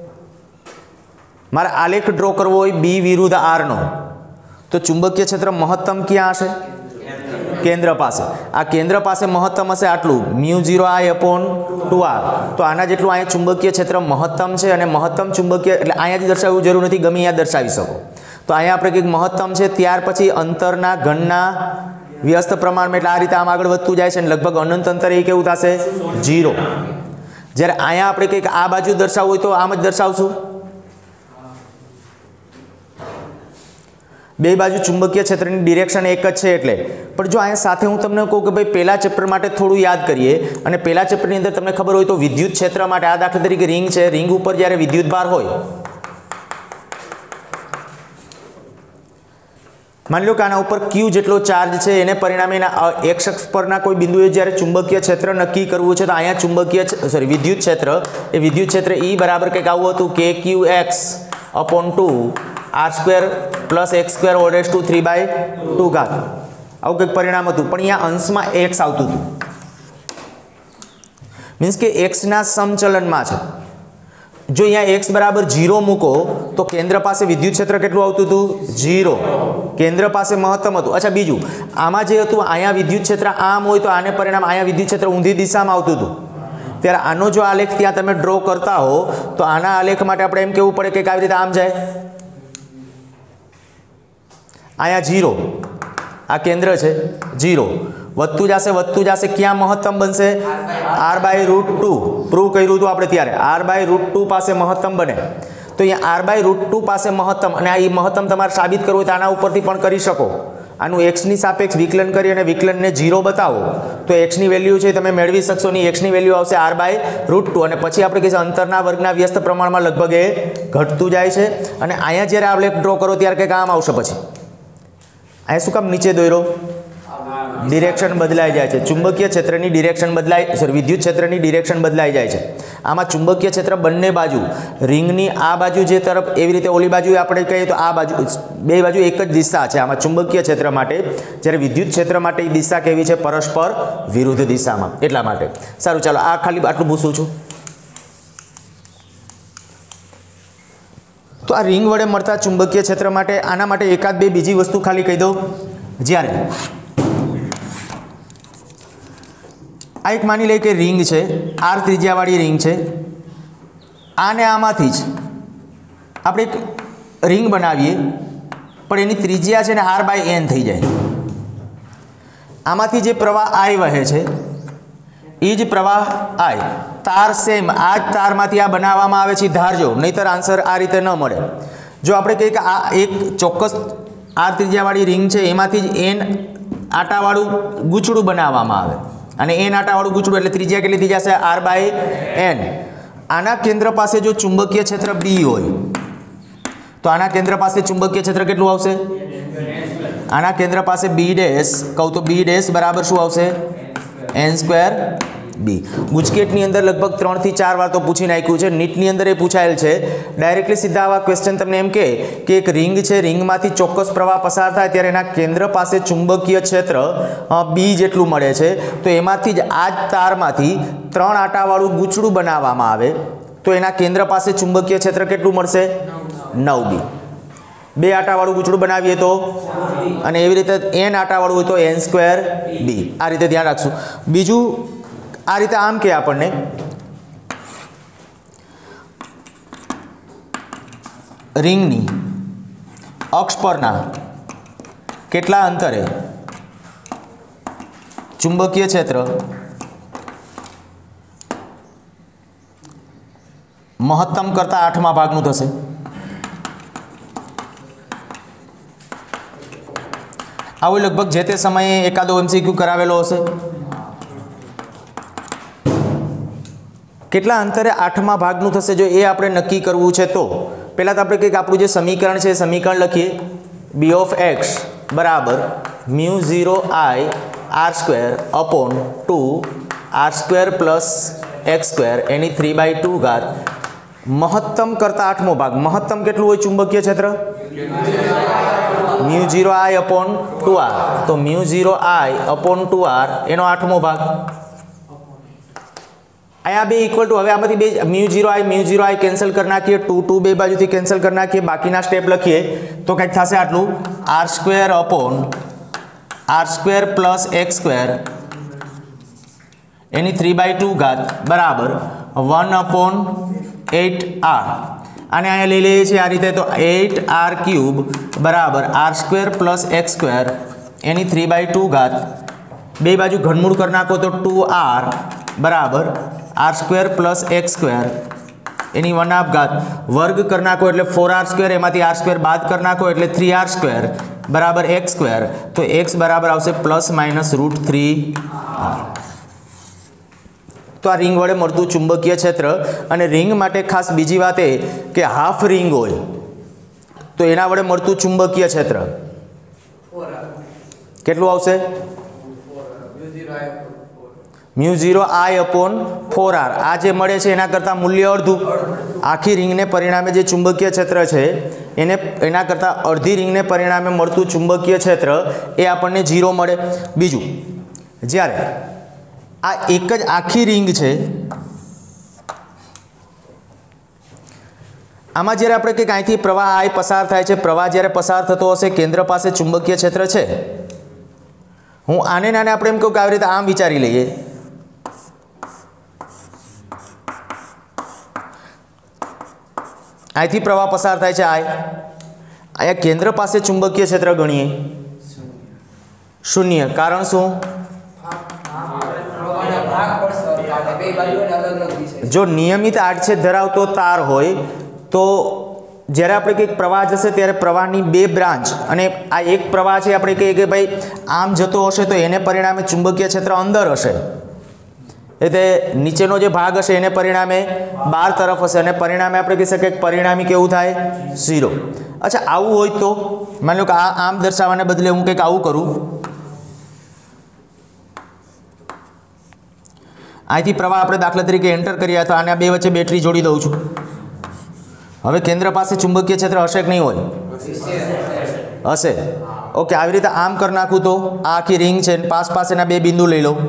મારે આલેખ ડ્રો કરવો હોય બી વિરુદ્ધ આરનો તો ચુંબકીય ક્ષેત્ર મહત્તમ ક્યાં હશે? કેન્દ્ર પાસે. આ કેન્દ્ર પાસે મહત્તમ હશે આટલું મ્યુ 0 I અપોન 2r. તો આના જેટલું અહીંયા ચુંબકીય ક્ષેત્ર મહત્તમ છે અને મહત્તમ ચુંબકીય એટલે અહીંયાથી દર્શાવવું જરૂર નથી, ગમે અહીંયા દર્શાવી શકો. તો અહીંયા આપણે કંઈક મહત્તમ છે, ત્યાર પછી અંતરના ઘનના વ્યસ્ત પ્રમાણમાં, એટલે આ રીતે આમ આગળ વધતું જાય છે અને લગભગ અનંત અંતરે એ કેવું થશે 0. જ્યારે અહીંયા આપણે કંઈક આ બાજુ દર્શાવવું હોય તો આમ જ દર્શાવશું. બે બાજુ ચુંબકીય ક્ષેત્રની ડિરેક્શન એક જ છે એટલે. પણ જો અહીંયા સાથે હું તમને કહું કે ભાઈ પહેલા ચેપ્ટર માટે થોડું યાદ કરીએ, અને પહેલા ચેપ્ટરની અંદર તમને ખબર હોય તો વિદ્યુત ક્ષેત્ર માટે આ દાખલા તરીકે રિંગ છે, રિંગ ઉપર જ્યારે વિદ્યુત ભાર હોય, માની લો કે આના ઉપર Q જેટલો ચાર્જ છે, એને પરિણામે એના x અક્ષ પરના કોઈ બિંદુએ જ્યારે ચુંબકીય ક્ષેત્ર નક્કી કરવું છે તો અહીંયા વિદ્યુત ક્ષેત્ર E બરાબર કંઈક આવું હતું, KQX upon 2 r² + x² all raised to 3/2 ઘાત, આવું કંઈક પરિણામ હતું. પણ અહીંયા અંશમાં x આવતું હતું, મીન્સ કે x ના સમચલનમાં છે. જો અહીંયા x બરાબર 0 મૂકો તો કેન્દ્ર પાસે વિદ્યુત ક્ષેત્ર કેટલું આવતું હતું? 0. કેન્દ્ર પાસે મહત્તમ હતું. અચ્છા, બીજું આમાં જે હતું, અહીંયા વિદ્યુત ક્ષેત્ર આમ હોય તો આને પરિણામ અહીંયા વિદ્યુત ક્ષેત્ર ઊંધી દિશામાં આવતું હતું. ત્યારે આનો જો આલેખ ત્યાં તમે ડ્રો કરતા હો તો આના આલેખ માટે આપણે એમ કહેવું પડે કે આવી રીતે આમ જાય, અહીંયા 0, આ કેન્દ્ર છે 0, વધતું જશે, ક્યાં મહત્તમ બનશે? r/√2. પ્રૂવ કર્યું હતું આપણે ત્યારે, r/√2 પાસે મહત્તમ બને. તો અહીંયા r/√2 પાસે મહત્તમ, અને આ મહત્તમ તમારે સાબિત કરવું હોય તો આના ઉપરથી પણ કરી શકો. આનું x ની સાપેક્ષ વિકલન કરી અને વિકલનને 0 બતાવો તો x ની વેલ્યુ છે તમે મેળવી શકશો નહીં. x ની વેલ્યુ આવશે r/√2, અને પછી આપણે કહીશું અંતરના વર્ગના વ્યસ્ત પ્રમાણમાં લગભગ એ ઘટતું જાય છે. અને અહીંયા જ્યારે આલેખ ડ્રો કરો ત્યારે કંઈક આમ આવશે. પછી અહીંયા શું કામ નીચે દોર્યો? ડિરેક્શન બદલાઈ જાય છે, ચુંબકીય ક્ષેત્રની ડિરેક્શન વિદ્યુત ક્ષેત્રની ડિરેક્શન બદલાઈ જાય છે. આમાં ચુંબકીય ક્ષેત્ર બંને બાજુ, રિંગની આ બાજુ જે તરફ, એવી રીતે ઓલી બાજુ આપણે કહીએ તો આ બાજુ, બે બાજુ એક જ દિશા છે આમાં ચુંબકીય ક્ષેત્ર માટે. જ્યારે વિદ્યુત ક્ષેત્ર માટે એ દિશા કેવી છે? પરસ્પર વિરુદ્ધ દિશામાં. એટલા માટે સારું, ચાલો આ ખાલી આટલું પૂછું છું. તો આ રિંગ વડે મળતા ચુંબકીય ક્ષેત્ર માટે આના માટે એકાદ બે બીજી વસ્તુ ખાલી કહી દઉં. જ્યારે આ એક માની લઈએ કે રિંગ છે, r ત્રિજ્યાવાળી રિંગ છે, આને આમાંથી જ આપણે એક રિંગ બનાવીએ, પણ એની ત્રિજ્યા છે ને r/n થઈ જાય. આમાંથી જે પ્રવાહ I વહે છે એ જ પ્રવાહ I, તાર સેમ આ જ તારમાંથી આ બનાવવામાં આવે છે, ધારજો, નહીંતર આન્સર આ રીતે ન મળે. જો આપણે કહીએ કે આ એક ચોક્કસ r ત્રિજ્યાવાળી રિંગ છે, એમાંથી જ n આટાવાળું ગૂંચળું બનાવવામાં આવે, અને n આટાવાળું ગૂંચળું એટલે ત્રિજ્યા કેટલી થઈ જશે? r/n. આના કેન્દ્ર પાસે જો ચુંબકીય ક્ષેત્ર B હોય તો આના કેન્દ્ર પાસે ચુંબકીય ક્ષેત્ર કેટલું આવશે? આના કેન્દ્ર પાસે B' કહું તો B' બરાબર શું આવશે? n²B. ગુજકેટની અંદર લગભગ 3 થી 4 વાર તો પૂછી નાખ્યું છે, નીટની અંદર એ પૂછાયેલ છે. ડાયરેક્ટલી સીધા આવા ક્વેશ્ચન તમને એમ કે એક રિંગ છે, રિંગમાંથી ચોક્કસ પ્રવાહ પસાર થાય ત્યારે એના કેન્દ્ર પાસે ચુંબકીય ક્ષેત્ર B જેટલું મળે છે. તો એમાંથી જ આ જ તારમાંથી 3 આટાવાળું ગૂંચળું બનાવવામાં આવે તો એના કેન્દ્ર પાસે ચુંબકીય ક્ષેત્ર કેટલું મળશે? 9B. 2 આટાવાળું ગૂંચળું બનાવીએ તો, અને એવી રીતે n આટાવાળું હોય તો n²B. આ રીતે ધ્યાન રાખશું. બીજું આ રીતે આમ કે આપણને રિંગની અક્ષ પરના કેટલા અંતરે ચુંબકીય ક્ષેત્ર મહત્તમ કરતા 8મા ભાગનું થશે. આવું લગભગ જે તે સમયે એકાદો MCQ કરાવેલો હશે. કેટલા અંતરે 8મા ભાગનું થશે જો એ આપણે નક્કી કરવું છે તો પહેલાં તો આપણે કંઈક આપણું જે સમીકરણ છે એ સમીકરણ લખીએ. B of x બરાબર μ0 I r² upon 2 r² plus x² એની 3/2 ઘાત. મહત્તમ કરતા 8મો ભાગ, મહત્તમ કેટલું હોય ચુંબકીય ક્ષેત્ર? μ0 I upon 2r. તો μ0 I upon 2r એનો 8મો ભાગ. અહીંયા બે ઇક્વલ ટુ, હવે આમાંથી બે μ0 I કેન્સલ કરી નાખીએ, 2 બે બાજુથી કેન્સલ કરી નાખીએ, બાકીના સ્ટેપ લખીએ તો કંઈક થશે આટલું, r² upon r² plus x² એની 3/2 ઘાત બરાબર 1/8r. આને અહીંયા લઈ લઈએ છીએ આ રીતે, તો 8r³ બરાબર r² plus x² એની 3/2 બે બાજુ ઘનમૂળ કરી નાખો તો 2r બરાબર r² + x² એની 1/2 વર્ગ કરી નાખો એટલે 4r², એમાંથી r² બાદ કરી નાખો એટલે 3r² બરાબર x², તો x બરાબર આવશે ±√3r. તો આ રિંગ વડે મળતું ચુંબકીય ક્ષેત્ર. અને રિંગ માટે ખાસ બીજી વાત એ કે હાફ રિંગ હોય તો એના વડે મળતું ચુંબકીય ક્ષેત્ર કેટલું આવશે? μ0I/4r. આ જે મળે છે એના કરતાં મૂલ્ય અડધું. આખી રિંગને પરિણામે જે ચુંબકીય ક્ષેત્ર છે એના કરતાં અડધી રિંગને પરિણામે મળતું ચુંબકીય ક્ષેત્ર એ આપણને 0 મળે. બીજું, જ્યારે આ એક જ આખી રિંગ છે, આમાં જ્યારે આપણે કંઈક અહીંથી પ્રવાહ I પસાર થાય છે, પ્રવાહ જ્યારે પસાર થતો હશે કેન્દ્ર પાસે ચુંબકીય ક્ષેત્ર છે. હું આને નાને આપણે એમ કહું કે આવી રીતે આમ વિચારી લઈએ. અહીંથી પ્રવાહ પસાર થાય છે I, અહીંયા કેન્દ્ર પાસે ચુંબકીય ક્ષેત્ર ગણીએ 0. કારણ શું? જો નિયમિત આડછેદ ધરાવતો તાર હોય તો જ્યારે આપણે કંઈક પ્રવાહ જશે ત્યારે પ્રવાહની બે બ્રાન્ચ, અને આ એક પ્રવાહ છે આપણે કહીએ કે ભાઈ આમ જતો હશે તો એને પરિણામે ચુંબકીય ક્ષેત્ર અંદર હશે, એટલે નીચેનો જે ભાગ હશે એને પરિણામે બહાર તરફ હશે, અને પરિણામે આપણે કહી શકીએ કે પરિણામી કેવું થાય? 0. અચ્છા, આવું હોય તો માની લો કે આ આમ દર્શાવવાને બદલે હું કંઈક આવું કરું. અહીંથી પ્રવાહ આપણે દાખલા તરીકે એન્ટર કર્યા તો આને બે વચ્ચે બેટરી જોડી દઉં છું. હવે કેન્દ્ર પાસે ચુંબકીય ક્ષેત્ર હશે કે નહીં હોય? હશે. ઓકે, આવી રીતે આમ કરી નાખું તો આ આખી રિંગ છે, પાસેના બે બિંદુ લઈ લો.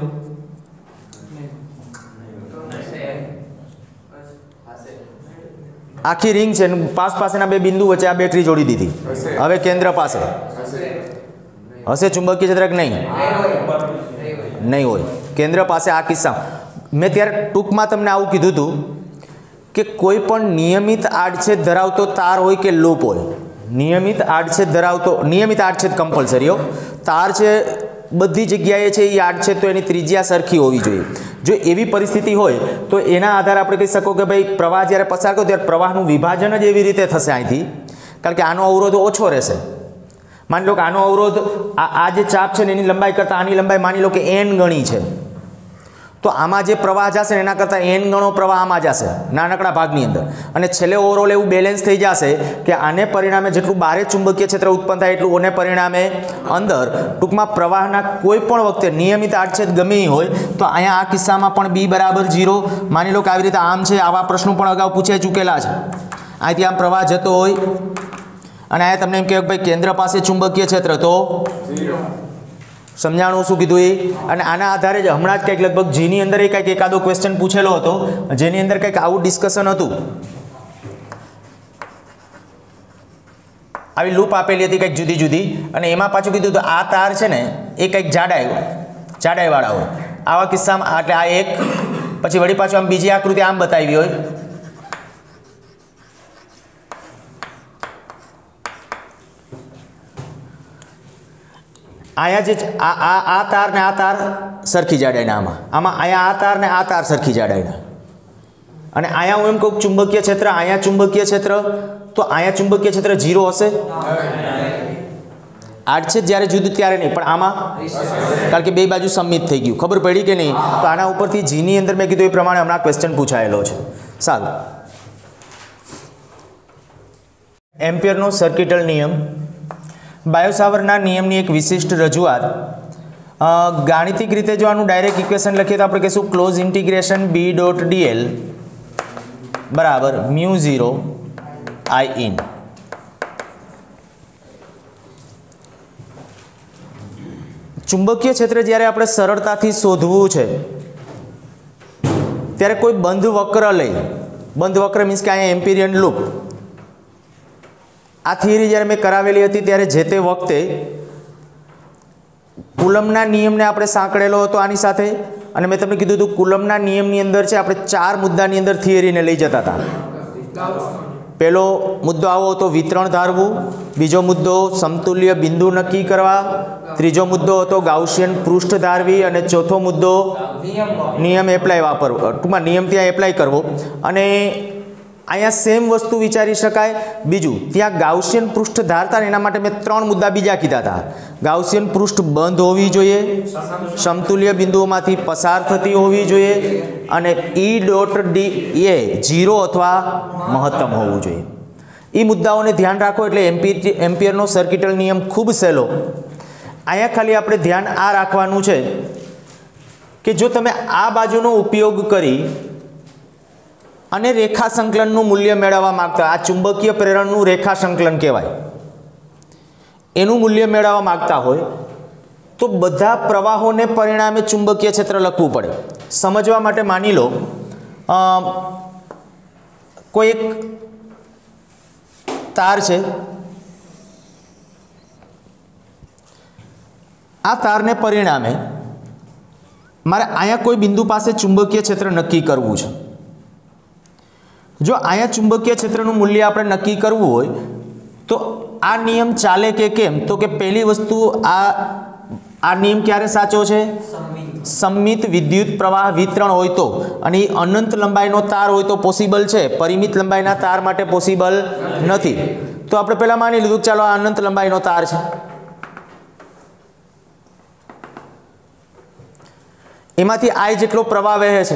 આખી રિંગ છે, પાસેના બે બિંદુ વચ્ચે આ બેટરી જોડી દીધી. હવે કેન્દ્ર પાસે હશે ચુંબકીય ક્ષેત્ર કે નહીં? નહીં હોય. કેન્દ્ર પાસે આ કિસ્સામાં મેં ત્યારે ટૂંકમાં તમને આવું કીધું હતું કે કોઈ પણ નિયમિત આડછેદ ધરાવતો તાર હોય કે લૂપ હોય, નિયમિત આડછેદ કમ્પલસરી તાર છે બધી જગ્યાએ છે, એ આડછેદ તો એની ત્રિજ્યા સરખી હોવી જોઈએ. જો એવી પરિસ્થિતિ હોય તો એના આધારે આપણે કહી શકો કે ભાઈ પ્રવાહ જ્યારે પસાર કરો ત્યારે પ્રવાહનું વિભાજન જ એવી રીતે થશે અહીંથી, કારણ કે આનો અવરોધ ઓછો રહેશે. માની લો કે આનો અવરોધ આ જે ચાપ છે ને એની લંબાઈ કરતાં આની લંબાઈ માની લો કે n ગણી છે, તો આમાં જે પ્રવાહ જશે એના કરતાં n ગણો પ્રવાહ આમાં જશે નાનકડા ભાગની અંદર, અને છેલ્લે ઓવરઓલ એવું બેલેન્સ થઈ જશે કે આને પરિણામે જેટલું બારે ચુંબકીય ક્ષેત્ર ઉત્પન્ન થાય એટલું ઓને પરિણામે અંદર. ટૂંકમાં પ્રવાહના કોઈ પણ વખતે નિયમિત આડછેદ ગમે હોય તો અહીંયા આ કિસ્સામાં પણ b બરાબર 0. માની લો કે આવી રીતે આમ છે, આવા પ્રશ્નો પણ અગાઉ પૂછાઈ ચૂકેલા છે. અહીંથી આમ પ્રવાહ જતો હોય અને અહીંયા તમને એમ કહેવાય ભાઈ કેન્દ્ર પાસે ચુંબકીય ક્ષેત્ર તો 0. સમજાણું શું કીધું એ? અને આના આધારે જ હમણાં જ કંઈક લગભગ જીની અંદર કંઈક એકાદો ક્વેશ્ચન પૂછેલો હતો, જેની અંદર કંઈક આવું ડિસ્કશન હતું. આવી લૂપ આપેલી હતી કંઈક જુદી જુદી, અને એમાં પાછું કીધું તો આ તાર છે ને એ કંઈક જાડાઈવાળા હોય. આવા કિસ્સામાં એટલે આ એક, પછી વળી પાછું આમ બીજી આકૃતિ આમ બતાવી હોય. અહીંયા જે આ તાર ને આ તાર સરખી જાડાઈના, આમાં અહીંયા આ તાર ને આ તાર સરખી જાડાઈના, અને અહીંયા હું એમ કહું ચુંબકીય ક્ષેત્ર, અહીંયા ચુંબકીય ક્ષેત્ર, તો અહીંયા ચુંબકીય ક્ષેત્ર 0 હશે. આડછેદ જ્યારે જુદું ત્યારે નહીં, પણ આમાં કારણ કે બે બાજુ સંમિત થઈ ગયું. ખબર પડી કે નહીં? તો આના ઉપરથી જીની અંદર મેં કીધું એ પ્રમાણે હમણાં ક્વેશ્ચન પૂછાયેલો છે. સારું, એમ્પિયરનો સર્કિટલ નિયમ, બાયોસાવરના નિયમની એક વિશિષ્ટ રજૂઆત. ગાણિતિક રીતે જો આનું ડાયરેક્ટ ઇક્વેશન લખીએ તો આપણે કહીશું ક્લોઝ ઇન્ટિગ્રેશન B.dl બરાબર μ0 I in. ચુંબકીય ક્ષેત્ર જ્યારે આપણે સરળતાથી શોધવું છે ત્યારે કોઈ બંધ વક્ર લઈ, બંધ વક્ર મીન્સ કે અહીંયા એમ્પિરિયન લૂપ, આ થિયરી જ્યારે મેં કરાવેલી હતી ત્યારે જે તે વખતે કુલમના નિયમને આપણે સાંકળેલો હતો આની સાથે, અને મેં તમને કીધું હતું કુલમના નિયમની અંદર છે આપણે 4 મુદ્દાની અંદર થિયરીને લઈ જતા હતા. પહેલો મુદ્દો આવો હતો વિતરણ ધારવું, બીજો મુદ્દો સમતુલ્ય બિંદુ નક્કી કરવા, ત્રીજો મુદ્દો હતો ગાઉસિયન પૃષ્ઠ ધારવી અને ચોથો મુદ્દો નિયમ એપ્લાય વાપરવો, ટૂંકમાં નિયમ ત્યાં એપ્લાય કરવો. અને અહીંયા સેમ વસ્તુ વિચારી શકાય. બીજું ત્યાં ગાઉસિયન પૃષ્ઠ ધારતા એના માટે મેં 3 મુદ્દા બીજા કીધા હતા. ગાઉસિયન પૃષ્ઠ બંધ હોવી જોઈએ, સમતુલ્ય બિંદુઓમાંથી પસાર થતી હોવી જોઈએ અને E.D એ 0 અથવા મહત્તમ હોવું જોઈએ. એ મુદ્દાઓને ધ્યાન રાખો એટલે એમ્પિયરનો સર્કિટલ નિયમ ખૂબ સહેલો. અહીંયા ખાલી આપણે ધ્યાન આ રાખવાનું છે કે જો તમે આ બાજુનો ઉપયોગ કરી અને રેખા સંકલનનું મૂલ્ય મેળવવા માંગતા, આ ચુંબકીય પ્રેરણનું રેખા સંકલન કહેવાય, એનું મૂલ્ય મેળવવા માંગતા હોય તો બધા પ્રવાહોને પરિણામે ચુંબકીય ક્ષેત્ર લખવું પડે. સમજવા માટે માની લો કોઈ એક તાર છે, આ તારને પરિણામે મારે અહીંયા કોઈ બિંદુ પાસે ચુંબકીય ક્ષેત્ર નક્કી કરવું છે. જો અહીંયા ચુંબકીય ક્ષેત્રનું મૂલ્ય આપણે નક્કી કરવું હોય તો આ નિયમ ચાલે કે કેમ? તો કે પહેલી વસ્તુ આ નિયમ ક્યારે સાચો છે? સમમિત વિદ્યુત પ્રવાહ વિતરણ હોય તો, અને એ અનંત લંબાઈનો તાર હોય તો પોસિબલ છે, પરિમિત લંબાઈના તાર માટે પોસિબલ નથી. તો આપણે પહેલા માની લીધું ચાલો આ અનંત લંબાઈનો તાર છે, એમાંથી I જેટલો પ્રવાહ વહે છે.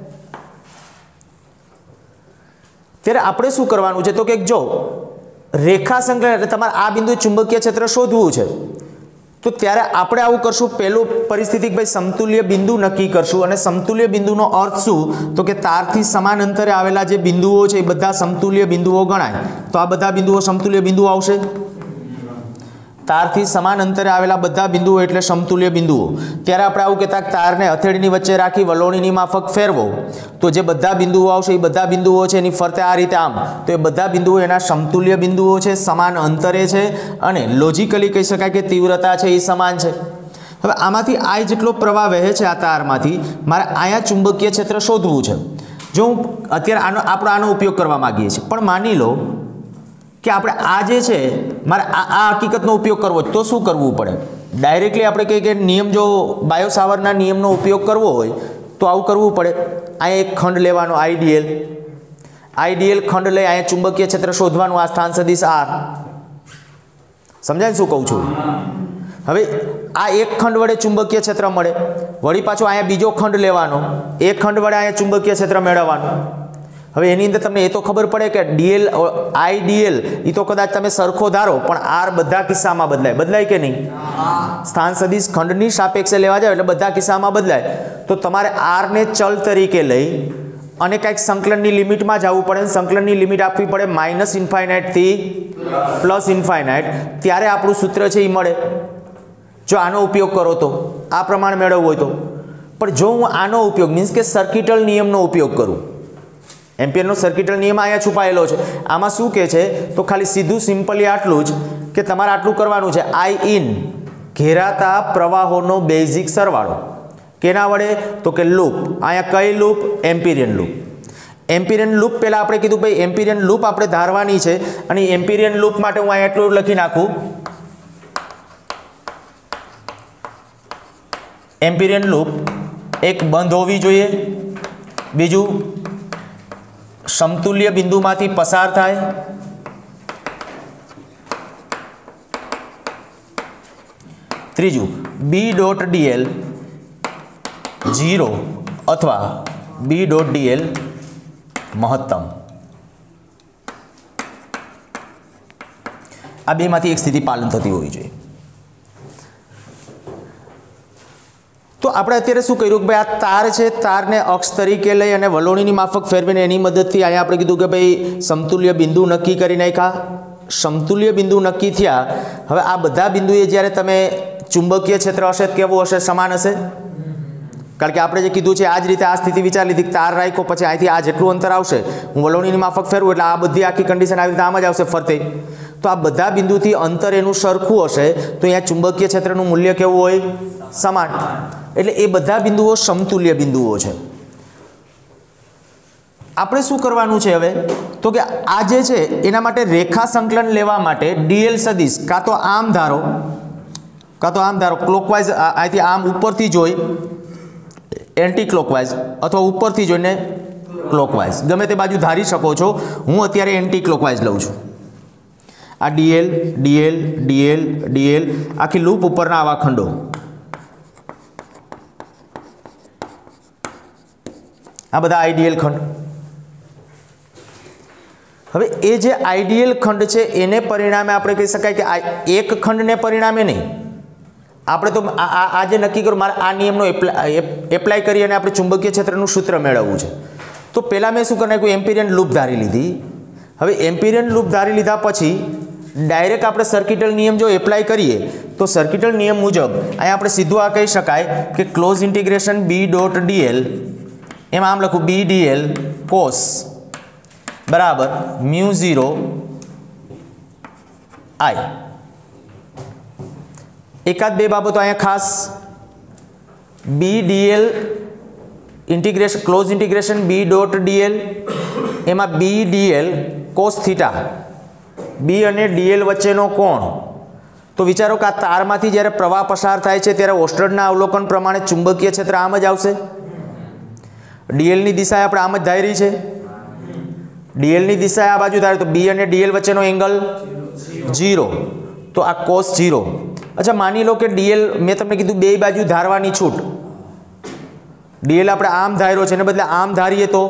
ત્યારે આપણે શું કરવાનું છે? તો કે જો રેખા સંકલન એટલે તમારે આ બિંદુએ ચુંબકીય ક્ષેત્ર શોધવું છે તો ત્યારે આપણે આવું કરશું. પહેલું પરિસ્થિતિ ભાઈ સમતુલ્ય બિંદુ નક્કી કરશું. અને સમતુલ્ય બિંદુનો અર્થ શું? તો કે તારથી સમાન અંતરે આવેલા જે બિંદુઓ છે એ બધા સમતુલ્ય બિંદુઓ ગણાય. તો આ બધા બિંદુઓ સમતુલ્ય બિંદુઓ આવશે. તારથી સમાન અંતરે આવેલા બધા બિંદુઓ એટલે સમતુલ્ય બિંદુઓ. ત્યારે આપણે આવું કહેતા તારને હથેળીની વચ્ચે રાખી વલોણીની માફક ફેરવો તો જે બધા બિંદુઓ આવશે એ બધા બિંદુઓ છે એની ફરતે આ રીતે આમ, તો એ બધા બિંદુઓ એના સમતુલ્ય બિંદુઓ છે, સમાન અંતરે છે અને લોજિકલી કહી શકાય કે તીવ્રતા છે એ સમાન છે. હવે આમાંથી I જેટલો પ્રવાહ વહે છે આ તારમાંથી, મારે અહીંયા ચુંબકીય ક્ષેત્ર શોધવું છે. જો હું અત્યારે આનો ઉપયોગ કરવા માગીએ છીએ, પણ માની લો કે આપણે આ જે છે મારે આ હકીકતનો ઉપયોગ કરવો તો શું કરવું પડે? ડાયરેક્ટલી આપણે કહીએ કે નિયમ જો બાયો સાવરના નિયમનો ઉપયોગ કરવો હોય તો આવું કરવું પડે. અહીંયા એક ખંડ લેવાનો આઈડિયલ ખંડ લઈ અહીંયા ચુંબકીય ક્ષેત્ર શોધવાનું, આ સ્થાન સદિશ R. સમજાય શું કહું છું? હવે આ એક ખંડ વડે ચુંબકીય ક્ષેત્ર મળે, વળી પાછો અહીંયા બીજો ખંડ લેવાનો, એક ખંડ વડે અહીંયા ચુંબકીય ક્ષેત્ર મેળવવાનું. હવે એની અંદર તમને એ તો ખબર પડે કે આઈડિયલ એ તો કદાચ તમે સરખો ધારો પણ R બધા કિસ્સામાં બદલાય કે નહીં? સ્થાન સદિશ ખંડની સાપેક્ષે લેવા જાવ એટલે બધા કિસ્સામાં બદલાય. તો તમારે R ને ચલ તરીકે લઈ અને કંઈક સંકલનની લિમિટમાં જવું પડે. સંકલનની લિમિટ આપવી પડે -ઇન્ફાઇનાઇટ થી +ઇન્ફાઇનાઇટ. ત્યારે આપણું સૂત્ર છે એ મળે. જો આનો ઉપયોગ કરો તો આ પ્રમાણે મેળવવું હોય તો. પણ જો હું આનો ઉપયોગ મીન્સ કે સર્કિટલ નિયમનો ઉપયોગ કરું, એમ્પિયરનો સર્કિટલ નિયમ અહીંયા છુપાયેલો છે. આમાં શું કહે છે? તો ખાલી સીધું સિમ્પલી આટલું જ કે તમારે આટલું કરવાનું છે, I in ઘેરાતા પ્રવાહોનો બેઝિક સરવાળો. કેના વડે? તો કે લૂપ. અહીંયા કઈ loop? Amperian loop. Amperian loop પહેલાં આપણે કીધું ભાઈ એમ્પિરિયન લૂપ આપણે ધારવાની છે અને એમ્પિરિયન લૂપ માટે હું અહીંયા એટલું લખી નાખું, એમ્પિરિયન લૂપ એક બંધ હોવી જોઈએ, બીજું સમતુલ્ય બિંદુમાંથી પસાર થાય, ત્રીજું B.dl 0 અથવા B.dl મહત્તમ. આ બેમાંથી એક સ્થિતિ પાલન થતી હોવી જોઈએ. તો આપણે અત્યારે શું કર્યું કે ભાઈ આ તાર છે, તારને અક્ષ તરીકે લઈ અને વલોણીની માફક ફેરવીને એની મદદથી અહીંયા આપણે કીધું કે ભાઈ સમતુલ્ય બિંદુ નક્કી કરી નાખ્યા. સમતુલ્ય બિંદુ નક્કી થયા. હવે આ બધા બિંદુએ જ્યારે તમે ચુંબકીય ક્ષેત્ર હશે કેવું હશે? સમાન હશે. કારણ કે આપણે જે કીધું છે આ જ રીતે આ સ્થિતિ વિચારી લીધી, તાર રાખ્યો પછી અહીંથી આ જેટલું અંતર આવશે હું વલોણીની માફક ફેરવું એટલે આ બધી આખી કન્ડિશન આવી રીતે આમ જ આવશે ફરતે. તો આ બધા બિંદુથી અંતર એનું સરખું હશે તો અહીંયા ચુંબકીય ક્ષેત્રનું મૂલ્ય કેવું હોય? સમાન. એટલે એ બધા બિંદુઓ સમતુલ્ય બિંદુઓ છે. આપણે શું કરવાનું છે હવે, તો કે આ જે છે એના માટે રેખા સંકલન લેવા માટે ડીએલ સદિશ કાં તો આમ ધારો ક્લોકવાઇઝ, અહીંથી આમ ઉપરથી જોઈ એન્ટી ક્લોકવાઇઝ અથવા ઉપરથી જોઈને ક્લોકવાઇઝ, ગમે તે બાજુ ધારી શકો છો. હું અત્યારે એન્ટી ક્લોકવાઇઝ લઉં છું. આ ડીએલ ડીએલ ડીએલ ડીએલ આખી લૂપ ઉપરના આવા ખંડો, આ બધા આઈડિયલ ખંડ. હવે એ જે આઈડિયલ ખંડ છે એને પરિણામે આપણે કહી શકાય કે આ એક ખંડને પરિણામે નહીં, આપણે તો આ જે નક્કી કરો મારે આ નિયમનો એપ્લાય કરી અને આપણે ચુંબકીય ક્ષેત્રનું સૂત્ર મેળવવું છે. તો પહેલાં મેં શું કરી નાખ્યું, એમ્પિરિયન લૂપ ધારી લીધી. હવે એમ્પિરિયન લૂપ ધારી લીધા પછી ડાયરેક્ટ આપણે સર્કિટલ નિયમ જો એપ્લાય કરીએ તો સર્કિટલ નિયમ મુજબ અહીંયા આપણે સીધું આ કહી શકાય કે close integration B dot D L, એમાં આમ લખું બી ડીએલ કોસ બરાબર મ્યુ 0 આઈ. એકાદ બે બાબતો અહીંયા ખાસ, B D L integration close integration B dot D L, એમાં B D L cos theta, B અને ડીએલ વચ્ચેનો કોણ. તો વિચારો કે આ તારમાંથી જ્યારે પ્રવાહ પસાર થાય છે ત્યારે ઓસ્ટર્ડના અવલોકન પ્રમાણે ચુંબકીય ક્ષેત્ર આમ જ આવશે. ડીએલની દિશા આપણે આમ જ ધારી છે, ડીએલની દિશા આ બાજુ ધારે તો બી અને ડીએલ વચ્ચેનો એંગલ 0, તો આ કોસ 0. અચ્છા માની લો કે ડીએલ મેં તમને કીધું બે બાજુ ધારવાની છૂટ, ડીએલ આપણે આમ ધાર્યો છે એને બદલે આમ ધારીએ તો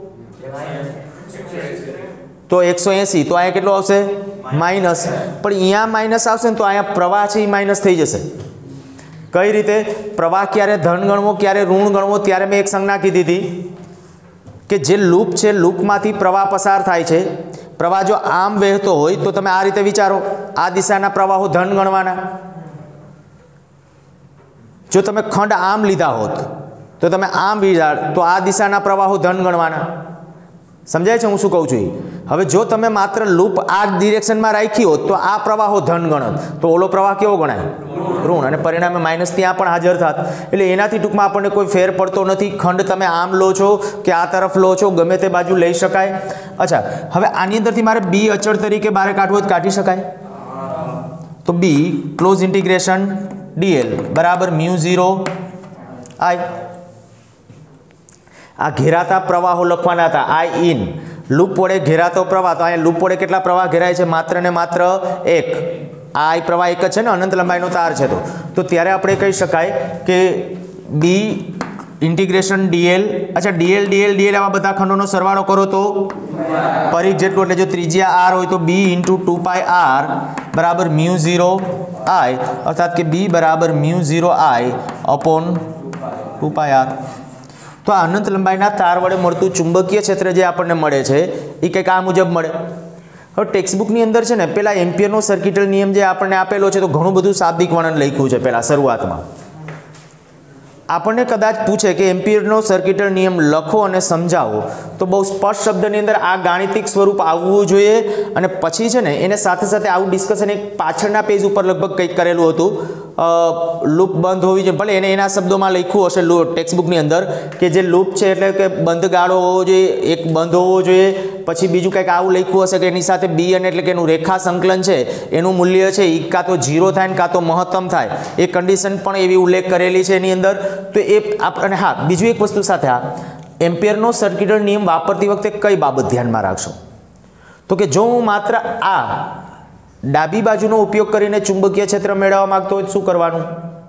180, તો અહીંયા કેટલો આવશે માઇનસ. પણ અહીંયા માઇનસ આવશે ને તો અહીંયા પ્રવાહ છે એ માઇનસ થઈ જશે. કઈ રીતે? પ્રવાહ ક્યારે ધન ગણવો ક્યારે ઋણ ગણવો ત્યારે મેં એક સંજ્ઞા કીધી હતી કે જે લૂપ છે લૂપમાંથી પ્રવાહ પસાર થાય છે, પ્રવાહ જો આમ વહેતો હોય તો તમે આ રીતે વિચારો, આ દિશાના પ્રવાહો ધન ગણવાના. જો તમે ખંડ આમ લીધા હોત તો તમે આમ વિચાર તો આ દિશાના પ્રવાહો ધન ગણવાના. સમજાય છે હું શું કહું છું? હવે જો તમે માત્ર લૂપ આ ડિરેક્શનમાં રાખી હોત તો આ પ્રવાહો ધન ગણત, તો ઓલો પ્રવાહ કેવો ગણાય? ઋણ, અને પરિણામે માઇનસ ત્યાં પણ હાજર થાત. એટલે એનાથી ટૂંકમાં આપણને કોઈ ફેર પડતો નથી. ખંડ તમે આમ લો છો કે આ તરફ લો છો, ગમે તે બાજુ લઈ શકાય. અચ્છા, હવે આની અંદરથી મારે બી અચળ તરીકે બહાર કાઢવો તો કાઢી શકાય. તો બી ક્લોઝ ઇન્ટિગ્રેશન ડીએલ બરાબર મ્યુ 0 આઈ. આ ઘેરાતા પ્રવાહો લખવાના હતા, આઈ ઇન લૂપ વડે ઘેરાતો પ્રવાહ. તો અહીંયા લૂપ વડે કેટલા પ્રવાહ ઘેરાય છે? માત્ર ને માત્ર એક. આ આઈ પ્રવાહ એક જ છે ને, અનંત લંબાઈનો તાર છે. તો ત્યારે આપણે કહી શકાય કે બી ઇન્ટિગ્રેશન ડીએલ, અચ્છા ડીએલ ડીએલ ડીએલ આવા બધા ખંડોનો સરવાળો કરો તો પરિઘ જેટલું, એટલે જો ત્રિજ્યા આર હોય તો બી ઇન્ટુ 2πr બરાબર મ્યુ 0 આઈ, અર્થાત કે બી બરાબર મ્યુ 0 આઈ અપોન 2πr. તો આ અનંત લંબાઈના તાર વડે મળતું ચુંબકીય ક્ષેત્ર જે આપણને મળે છે એ કંઈક આ મુજબ મળે. હવે ટેક્સ્ટબુકની અંદર છે ને પેલા એમ્પિયરનો સર્કિટલ નિયમ જે આપણને આપેલો છે તો ઘણું બધું શાબ્દિક વર્ણન લખ્યું છે. પહેલાં શરૂઆતમાં આપણને કદાચ પૂછે કે એમ્પિયરનો સર્કિટલ નિયમ લખો અને સમજાવો, તો બહુ સ્પષ્ટ શબ્દની અંદર આ ગાણિતિક સ્વરૂપ આવવું જોઈએ. અને પછી છે ને એને સાથે સાથે આવું ડિસ્કશન એક પાછળના પેજ ઉપર લગભગ કંઈક કરેલું હતું, લૂપ બંધ હોવી જોઈએ. ભલે એને એના શબ્દોમાં લખ્યું હશે ટેક્સ્ટબુકની અંદર કે જે લૂપ છે એટલે કે બંધ ગાળો હોવો જોઈએ, એક બંધ હોવો જોઈએ. પછી બીજું કંઈક આવું લખ્યું હશે કે એની સાથે બી અને એટલે કે એનું રેખા સંકલન છે એનું મૂલ્ય છે એ કાં તો 0 થાય ને કાં તો મહત્તમ થાય, એ કન્ડિશન પણ એવી ઉલ્લેખ કરેલી છે એની અંદર. તો એ અને હા, બીજું એક વસ્તુ સાથે આ એમ્પિયરનો સર્કિટલ નિયમ વાપરતી વખતે કઈ બાબત ધ્યાનમાં રાખશો? તો કે જો હું માત્ર આ ડાબી બાજુનો ઉપયોગ કરીને ચુંબકીય ક્ષેત્ર મેળવવા માંગતો હોય શું કરવાનું?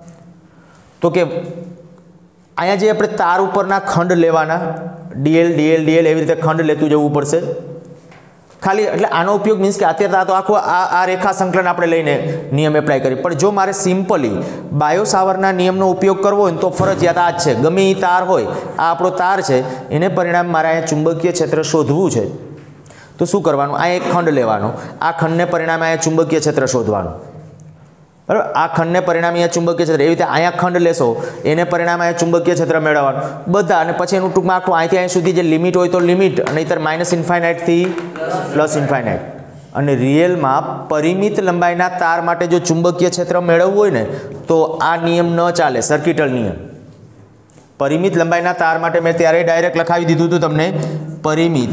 તો કે અહીંયા જે આપણે તાર ઉપરના ખંડ લેવાના, ડીએલ ડીએલ ડીએલ એવી રીતે ખંડ લેતું જવું પડશે ખાલી. એટલે આનો ઉપયોગ મીન્સ કે અત્યારે તો આખું આ રેખા સંકલન આપણે લઈને નિયમ એપ્લાય કરી. પણ જો મારે સિમ્પલી બાયો સાવરના નિયમનો ઉપયોગ કરવો હોય તો ફરજિયાત આ જ છે. ગમે એ તાર હોય, આ આપણો તાર છે, એને પરિણામે મારે અહીંયા ચુંબકીય ક્ષેત્ર શોધવું છે. તો શું કરવાનું? આ એક ખંડ લેવાનો, આ ખંડને પરિણામે અહીંયા ચુંબકીય ક્ષેત્ર શોધવાનું. બરાબર, આ ખંડને પરિણામે અહીંયા ચુંબકીય ક્ષેત્ર, એવી રીતે અહીંયા ખંડ લેશો એને પરિણામે અહીંયા ચુંબકીય ક્ષેત્ર મેળવવાનું બધા. અને પછી એનું ટૂંકમાં આખું અહીંથી અહીં સુધી જે લિમિટ હોય તો લિમિટ, નહીંતર -ઇન્ફાઇનાઇટથી +ઇન્ફાઇનાઇટ. અને રિયલમાં પરિમિત લંબાઈના તાર માટે જો ચુંબકીય ક્ષેત્ર મેળવવું હોય ને તો આ નિયમ ન ચાલે, સર્કિટલ નિયમ. परिमित लंबाईना तार माटे मैं त्यारे डायरेक्ट लखावी दीधुं हतुं तमने परिमित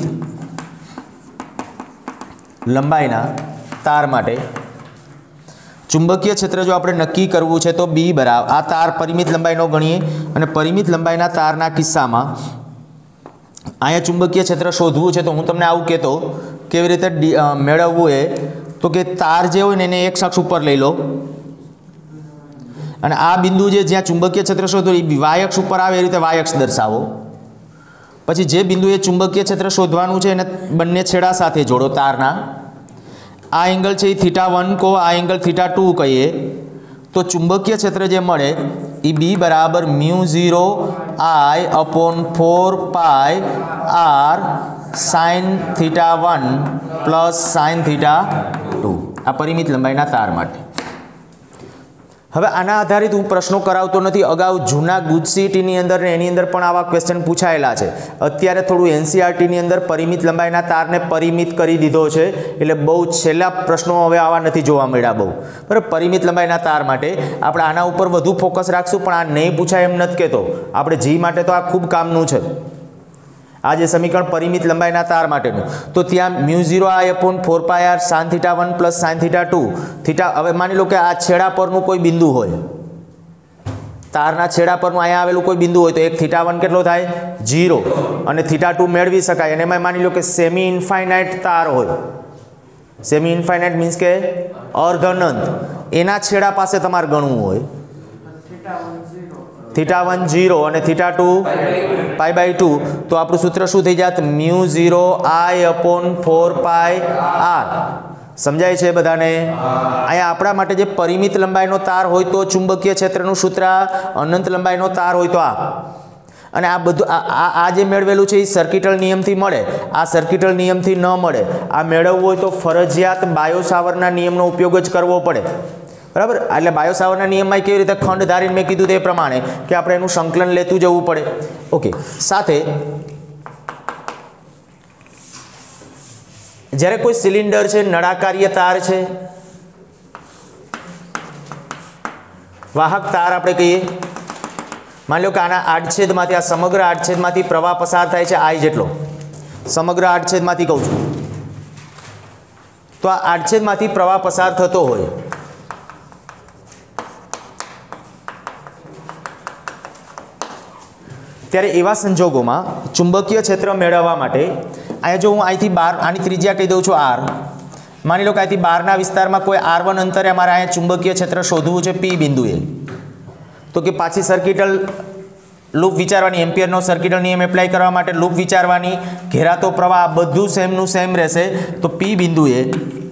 लंबाईना तार माटे चुंबकीय क्षेत्र जो आपणे नक्की करवुं छे तो बी बराबर आ तार परिमित लंबाईनो गणीए अने परिमित लंबाईना तारना किस्सामां अहींया चुंबकीय क्षेत्र शोधवुं छे तो हूँ तमने आवुं कहेतो केवी रीते मेळववुं ए तो कि तार जे होय ने एने एक्स अक्ष उपर लई लो अने आ बिंदु जे ज्यां चुंबकीय क्षेत्र शोधो ए वाय अक्ष उपर आवे ए रीते वाय अक्ष दर्शावो। पछी जे बिंदुए चुंबकीय क्षेत्र शोधवानुं छे एने बंने छेड़ा साथे जोड़ो तारना। आ एंगल छे θ1 को आ एंगल θ2 कहीए तो चुंबकीय क्षेत्र जे मळे ए बी बराबर mu I upon 4 pi r sin θ1 plus sin θ2 आ परिमित लंबाईना तार माटे। हवे आना आधारित हूँ प्रश्नों करावतो नथी, अगाऊ जूना गुजसीईटी अंदर ने एनी अंदर पण आवा क्वेश्चन पूछायेला छे। अत्यारे थोड़ुं एनसीईआरटी नी अंदर परिमित लंबाईना तारने परिमित करी दीधो छे એટલે બહુ છેલ્લા પ્રશ્નો હવે આવા નથી જોવા મળ્યા બહુ બરાબર। परिमित लंबाईना तार माटे આપણે આના ઉપર વધુ ફોકસ રાખશું પણ આ નહીં પૂછાય એમ નથી કહેતો, આપણે જી માટે તો આ ખૂબ કામનું છે। आज समीकरण परिमित लंबाईना तार माटेनुं तो त्यां mu I upon 4 pi r sin θ1 plus sin θ2 theta. हवे मानी लो कि आ छेड़ा परनुं कोई बिंदु होय, तारना छेड़ा परनुं अहींया आवेलुं कोई बिंदु होय तो एक θ1 केटलो थाय 0 अने θ2 मेळवी शकाय। अने एमांय मानी लो कि सेमी इन्फाइनाइट तार होय, सेमी इन्फाइनाइट मीन्स के अर्धअनंत, एना छेड़ा पासे तमारे गणવું होय θ1 0 અને θ2 π/2 तो આપણું सूत्र શું થઈ જાત mu I upon 4 pi r। समझाय छे बधाने? अहींया आपणा माटे जे परिमित लंबाईनो तार होय तो चुंबकीय क्षेत्रનું सूत्र अनंत लंबाईनो तार होय तो आ અને આ બધું આ જે મેળવેલું છે એ સર્કિટલ નિયમથી મળે, આ સર્કિટલ નિયમથી ન મળે। આ મેળવવું હોય તો ફરજિયાત બાયો-સાવરના નિયમનો ઉપયોગ જ કરવો પડે बराबर। એટલે બાયો-સાવરના નિયમમાં કેવી રીતે ખંડ ધારીને મેં કીધું તે પ્રમાણે કે આપણે એનું સંકલન લેતું જવું પડે। ઓકે, સાથે જ્યારે કોઈ સિલિન્ડર છે, નળાકારીય તાર છે, વાહક તાર આપણે કહીએ, માની લો કે આના આડછેદમાંથી આ સમગ્ર આડછેદમાંથી પ્રવાહ પસાર થાય છે I જેટલો, સમગ્ર આડછેદમાંથી કહું છું તો આ આડછેદમાંથી પ્રવાહ પસાર થતો હોય त्यारे एवा संजोगों चुंबकीय क्षेत्र मेळववा माटे अहींया जो हूँ अहींथी 12 आनी त्रिज्या कही दऊं छुं r, मानी लो कि अहींथी 12 ना विस्तारमां कोई r1 अंतरे अमारे अहींया चुंबकीय क्षेत्र शोधवुं छे P बिंदुए, तो कि पाછી सर्किटल लूप विचारवानी, एम्पियरनो सर्किटल नियम एप्लाय करवा माटे लूप विचारवानी, घेरातो प्रवाह बधुं सेमनुं सेम रहेशे। तो P बिंदुए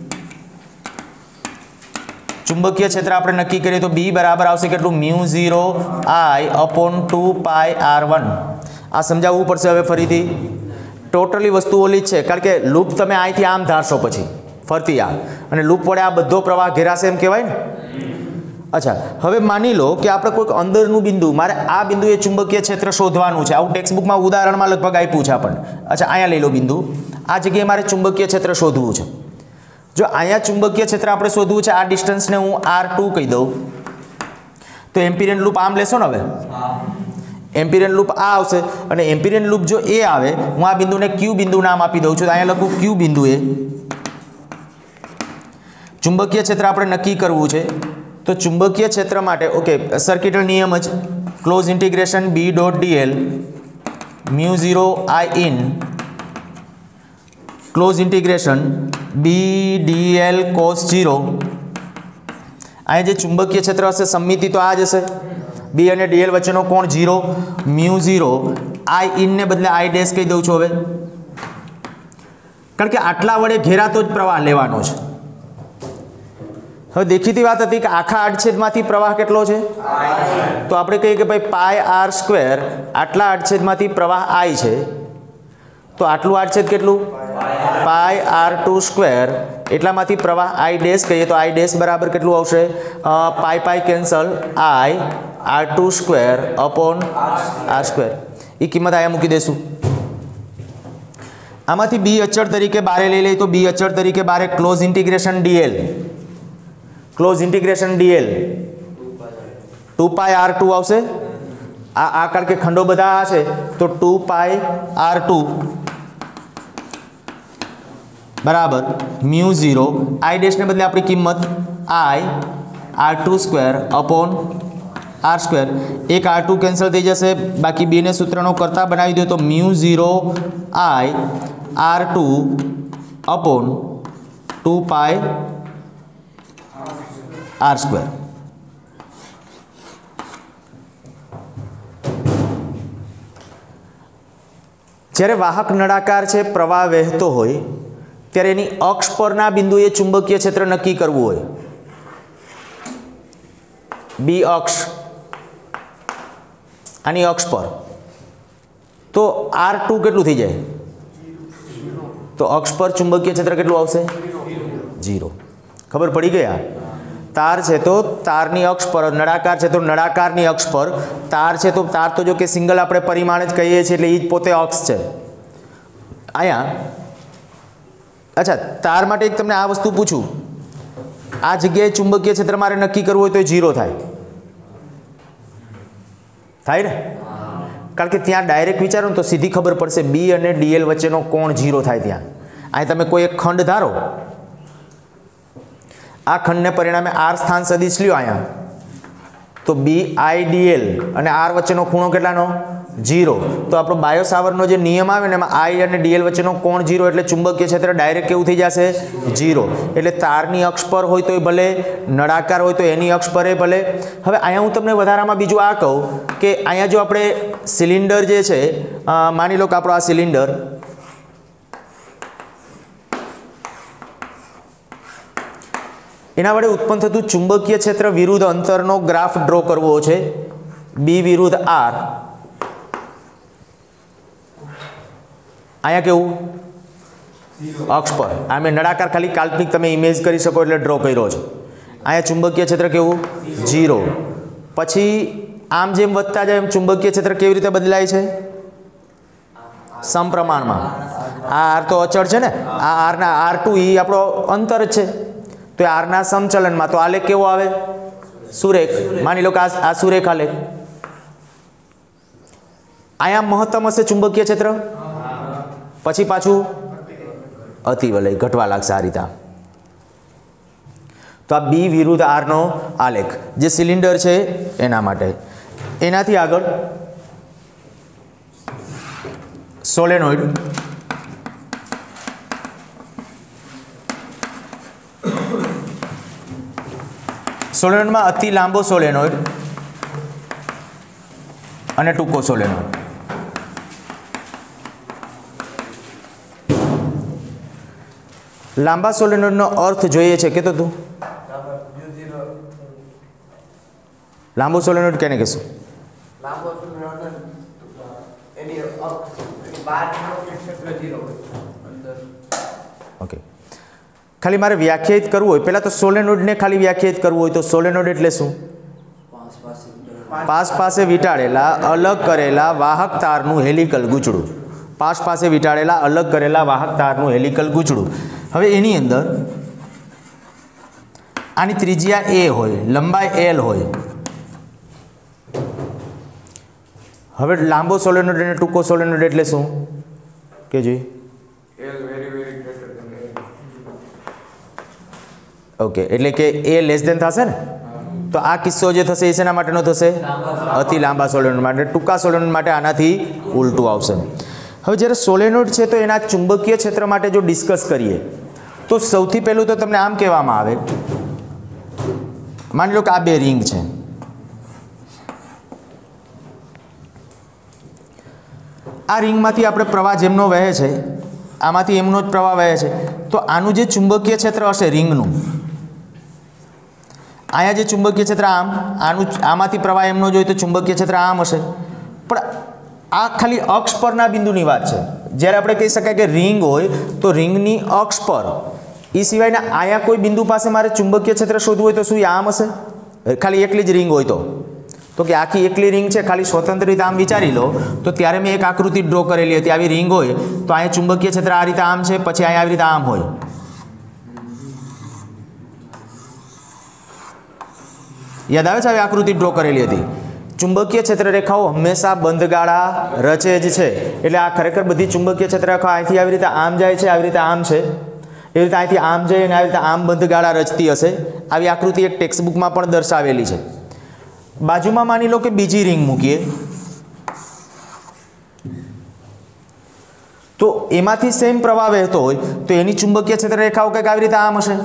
चुंबकीय क्षेत्र आपणे नक्की करीए तो B बराबर आवशे केटलुं म्यू0 I अपॉन 2 पाई r1। आ समजावવું પડશે હવે ફરીથી, ટોટલી વસ્તુ ઓલી જ છે કારણ કે લૂપ તમે અહીંથી આમ ધારશો પછી ફરતી આ અને લૂપ વડે આ બધો પ્રવાહ ઘેરાશે એમ કહેવાય ને। अच्छा, હવે માની લો કે આપણે કોઈક અંદરનું બિંદુ, મારે આ બિંદુએ ચુંબકીય ક્ષેત્ર શોધવાનું છે, આવું ટેક્સ્ટબુકમાં ઉદાહરણમાં લગભગ આપ્યું છે આપણને। अच्छा, અહીંયા લઈ લો બિંદુ, આ જગ્યાએ મારે ચુંબકીય ક્ષેત્ર શોધવું છે। जो अहींया चुंबकीय क्षेत्र आपणे शोधवुं छे, आ डिस्टन्स ने हूँ r2 कही दऊं तो एम्पिरियन लूप आम लेशो ने, हवे एम्पिरियन लूप आ आवशे अने एम्पिरियन लूप जो ए आवे हूँ आ बिंदुने क्यू बिंदु नाम आपी दऊं छुं। तो अहींया लखुं क्यू बिंदुए चुंबकीय क्षेत्र आपणे नक्की करवुं छे तो चुंबकीय क्षेत्र माटे ओके सर्किटल नियम ज close integration B dot dl mu I in close integration B dl cos 0। अहीं जे चुंबकीय क्षेत्र हशे सममिति तो आ जशे, B અને dl वच्चेनो कोण 0, म्यू0 I इन ने बदले I डैश कही दऊं छुं हवे, कारण के आटला वडे घेरातो ज प्रवाह लेवानो छे। हवे देखीती वात हती के आखा आडछेदमांथी प्रवाह केटलो छे I, तो आपणे कहीए के भाई पाई r² आटला आडछेदमांथी प्रवाह I छे तो आटલું આડછેદ કેટલું પાઈ r2² એટલામાંથી પ્રવાહ I ડેશ કહીએ તો I ડેશ બરાબર કેટલું આવશે pi pi cancel I r2² upon r²। એ કિંમત આયા મૂકી દેશું। આમાંથી b અચળ તરીકે બારે લઈ લઈએ તો b અચળ તરીકે બારે close integration dl, close integration dl 2 pi r2 આવશે आ कारण के खंडो बधा आ छे तो 2πr2 बराबर μ0 आई डैश ने बदले अपनी कीमत I r2 square upon r square. एक r2 कैंसल थी जैसे, बाकी बी ने सूत्रनो करता बनावी दो तो μ0 आई r2 अपॉन 2πr स्क्वेर। જ્યારે વાહક નળાકાર છે, પ્રવાહ વહેતો હોય ત્યારે એની અક્ષ પરના બિંદુએ ચુંબકીય ક્ષેત્ર નક્કી કરવું હોય, બી અક્ષ આની અક્ષ પર, તો r2 કેટલું થઈ જાય? તો અક્ષ પર ચુંબકીય ક્ષેત્ર કેટલું આવશે? 0। ખબર પડી ગઈ? तार है तो तारनी अक्ष पर, नळाकार है तो नळाकारनी अक्ष पर, तार है तो तार तो जो कि सिंगल आपणे परिमाण ज कहीए छीए एटले ई ज पोते अक्ष है। आया अच्छा, तार माटे एक तमने आ वस्तु पूछूं, आ जग्याए चुंबकीय क्षेत्र मारे नक्की करवुं होय तो 0 थाय ने? कारण के त्यां डायरेक्ट विचारो तो सीधी खबर पड़शे बी अने डीएल वच्चेनो कोण 0 थाय। त्यां अहीं तमे कोई एक खंड धारो, आ खंड ने परिणामे आर स्थान सदिश ल्यो आया तो बी आई डी एल अने आर वच्चेनो खूणो केटलानो? 0। तो आपणो बायो सावरनो जे नियम आवे ने एमां आई अने डीएल वच्चेनो कोण 0 एटले चुंबकीय क्षेत्र डायरेक्ट केवुं थई जशे? 0। एटले तारनी अक्ष पर होय तोय भले, नळाकार होय तो एनी अक्ष परे भले। हवे अहींया हुं तमने वधारामां बीजुं आ कहूं के अहींया जो आपणे सिलिंडर जे छे, मानी लो के आपणो आ सिलिंडर, एना वडे उत्पन्न थतुं चुंबकीय क्षेत्र विरुद्ध अंतरनो ग्राफ ड्रो करवो छे, बी विरुद्ध आर। अहींया केवुं? अक्ष पर। आ मैं नळाकार खाली काल्पनिक तमे इमेज करी शको एटले ड्रो कर्यो छे। अहींया चुंबकीय क्षेत्र केवुं? 0। पछी आम जेम वधता जाय एम चुंबकीय क्षेत्र केवी रीते बदलाय छे? समप्रमाणमां। आ आर तो अचळ छे ने, आ आर ना r2 ई आपणो अंतर ज छे, तो आर ना समचलन में तो आलेख केवो आवे? सुरेख। मानी लो कि आ सुरेख आलेख। आया महत्तम हशे चुंबकीय क्षेत्र, पछी पाछू अतिवलय घटवा लागशे आ रीते। तो आ बी विरुद्ध आर नो आलेख जे सिलिंडर छे एना माटे। एनाथी आगळ सोलेनोइड, सोलेनोइड में अति लांबो सोलेनोइड अने टूंको सोलेनोइड। लांबा सोलेनोइड नो अर्थ जोईए छे के तो तू लांबो सोलेनोइड केने कहेशुं? लांबो सोलेनोइड एनी बाहरनो क्षेत्र 0 अंदर। ओके, खाली मारे व्याख्यायित करवुं होय, पहेला तो सोलेनोइड ने खाली व्याख्यायित करवुं होय तो सोलेनोइड एटले शुं? पास पासे वींटाळेला अलग करेला वाहक तारनुं हेलिकल गूंचळुं। पास पासे वींटाळेला अलग करेला वाहक तारनुं हेलिकल गूंचळुं। हवे एनी अंदर आनी त्रिज्या ए होय, लंबाई एल होय। हवे लांबो सोलेनोइड अने टूंको सोलेनोइड एटले शुं के जी? ओके, एटले के ए लेस देन थशे ने, तो आ किस्सो जे थशे ए शेना माटेनो थशे? अति लांबा सोलेनोइड माटे। टूंका सोलेनोइड माटे आनाथी उलटું आवशे। हवे ज्यारे सोलेनोइड छे तो एना चुंबकीय क्षेत्र माटे जो डिस्कस करीए तो सौथी पहेલું तो तमने आम कहेवामां आवे, मानी लो के आ बे रिंग छे, आ रिंगमांथी आपणे प्रवाह जेमनो वहे छे आमांथी एमनो ज प्रवाह वहे छे, तो आनुं जे चुंबकीय क्षेत्र हशे रिंगनुं, आया जे चुंबकीय क्षेत्र आम, आमांथी प्रवाह एमनो जोईए तो चुंबकीय क्षेत्र आम हशे। पण आ खाली अक्ष परना बिंदुनी वात छे। ज्यारे आपणे कही शकाय के रिंग होय तो रिंगनी अक्ष पर, ई सिवायना आया कोई बिंदु पासे मारे चुंबकीय क्षेत्र शोधवुं होय तो शुं आम हशे? खाली एकली ज रिंग होय तो कि आखी एकली रिंग छे, खाली स्वतंत्र रीते आम विचारी लो तो त्यारे मैं एक आकृति ड्रो करेली हती, आवी रिंग होय तो अहीं चुंबकीय क्षेत्र आ रीते आम छे, पछी अहीं आवी रीते आम होय। याद आवे छे? आवी आकृति ड्रो करेली हती। ચુંબકીય ક્ષેત્ર રેખાઓ હંમેશા બંધગાળા રચે જ છે, એટલે આ ખરેખર બધી ચુંબકીય ક્ષેત્ર રેખાઓ અહીંથી આવી રીતે આમ જાય છે, આવી રીતે આમ છે, એવી રીતે અહીંથી આમ જાય અને આવી રીતે આમ બંધગાળા રચતી હશે. આવી આકૃતિ એક ટેક્સ્ટ બુકમાં પણ દર્શાવેલી છે. બાજુમાં માની લો કે બીજી રિંગ મૂકીએ તો એમાંથી સેમ પ્રવાહ વહેતો હોય તો એની ચુંબકીય ક્ષેત્ર રેખાઓ કંઈક આવી રીતે આમ હશે.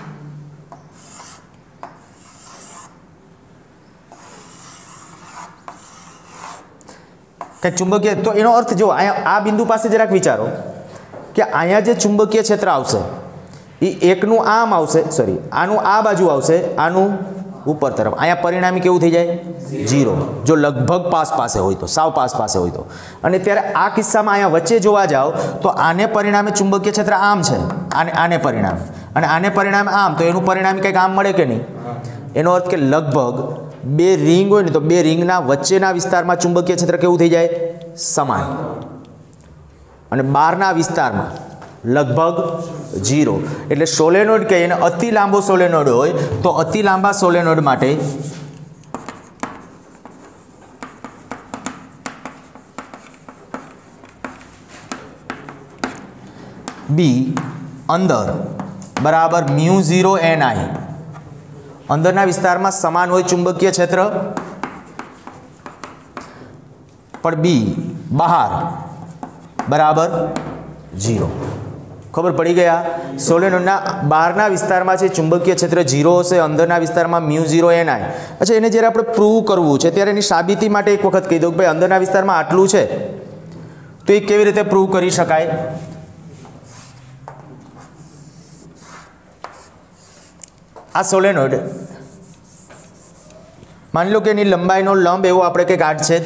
કંઈક ચુંબકીય, તો એનો અર્થ જો અહીંયા આ બિંદુ પાસે જરાક વિચારો કે અહીંયા જે ચુંબકીય ક્ષેત્ર આવશે એ એકનું આમ આવશે, સોરી આનું આ બાજુ આવશે, આનું ઉપર તરફ. અહીંયા પરિણામી કેવું થઈ જાય? 0. જો લગભગ પાસે હોય તો, સાવ પાસે હોય તો. અને ત્યારે આ કિસ્સામાં અહીંયા વચ્ચે જોવા જાઓ તો આને પરિણામે ચુંબકીય ક્ષેત્ર આમ છે, આને પરિણામે, અને આને પરિણામે આમ, તો એનું પરિણામી કંઈક આમ મળે કે નહીં? એનો અર્થ કે લગભગ બે રિંગ હોય ને તો બે રિંગના વચ્ચેના વિસ્તારમાં ચુંબકીય ક્ષેત્ર કેવું થઈ જાય? સમાન. અને બહારના વિસ્તારમાં લગભગ 0. એટલે સોલેનોઇડ કે એને અતિ લાંબો સોલેનોઇડ હોય તો અતિ લાંબા સોલેનોઇડ માટે બી અંદર બરાબર μ0 ni, અંદરના વિસ્તારમાં સમાન હોય ચુંબકીય ક્ષેત્ર, પણ બી બહાર બરાબર 0. ખબર પડી ગયા? સોલેનોઇડના બહારના વિસ્તારમાં છે ચુંબકીય ક્ષેત્ર 0 હશે, અંદરના વિસ્તારમાં μ0 ni. અચ્છા, એને જ્યારે આપણે પ્રૂવ કરવું છે ત્યારે એની સાબિતી માટે એક વખત કહી દઉં કે ભાઈ અંદરના વિસ્તારમાં આટલું છે તો એ કેવી રીતે પ્રૂવ કરી શકાય? આ સોલેનોઇડ માની લો કે એની લંબાઈનો લંબ એવો આપણે કંઈક આડ છે,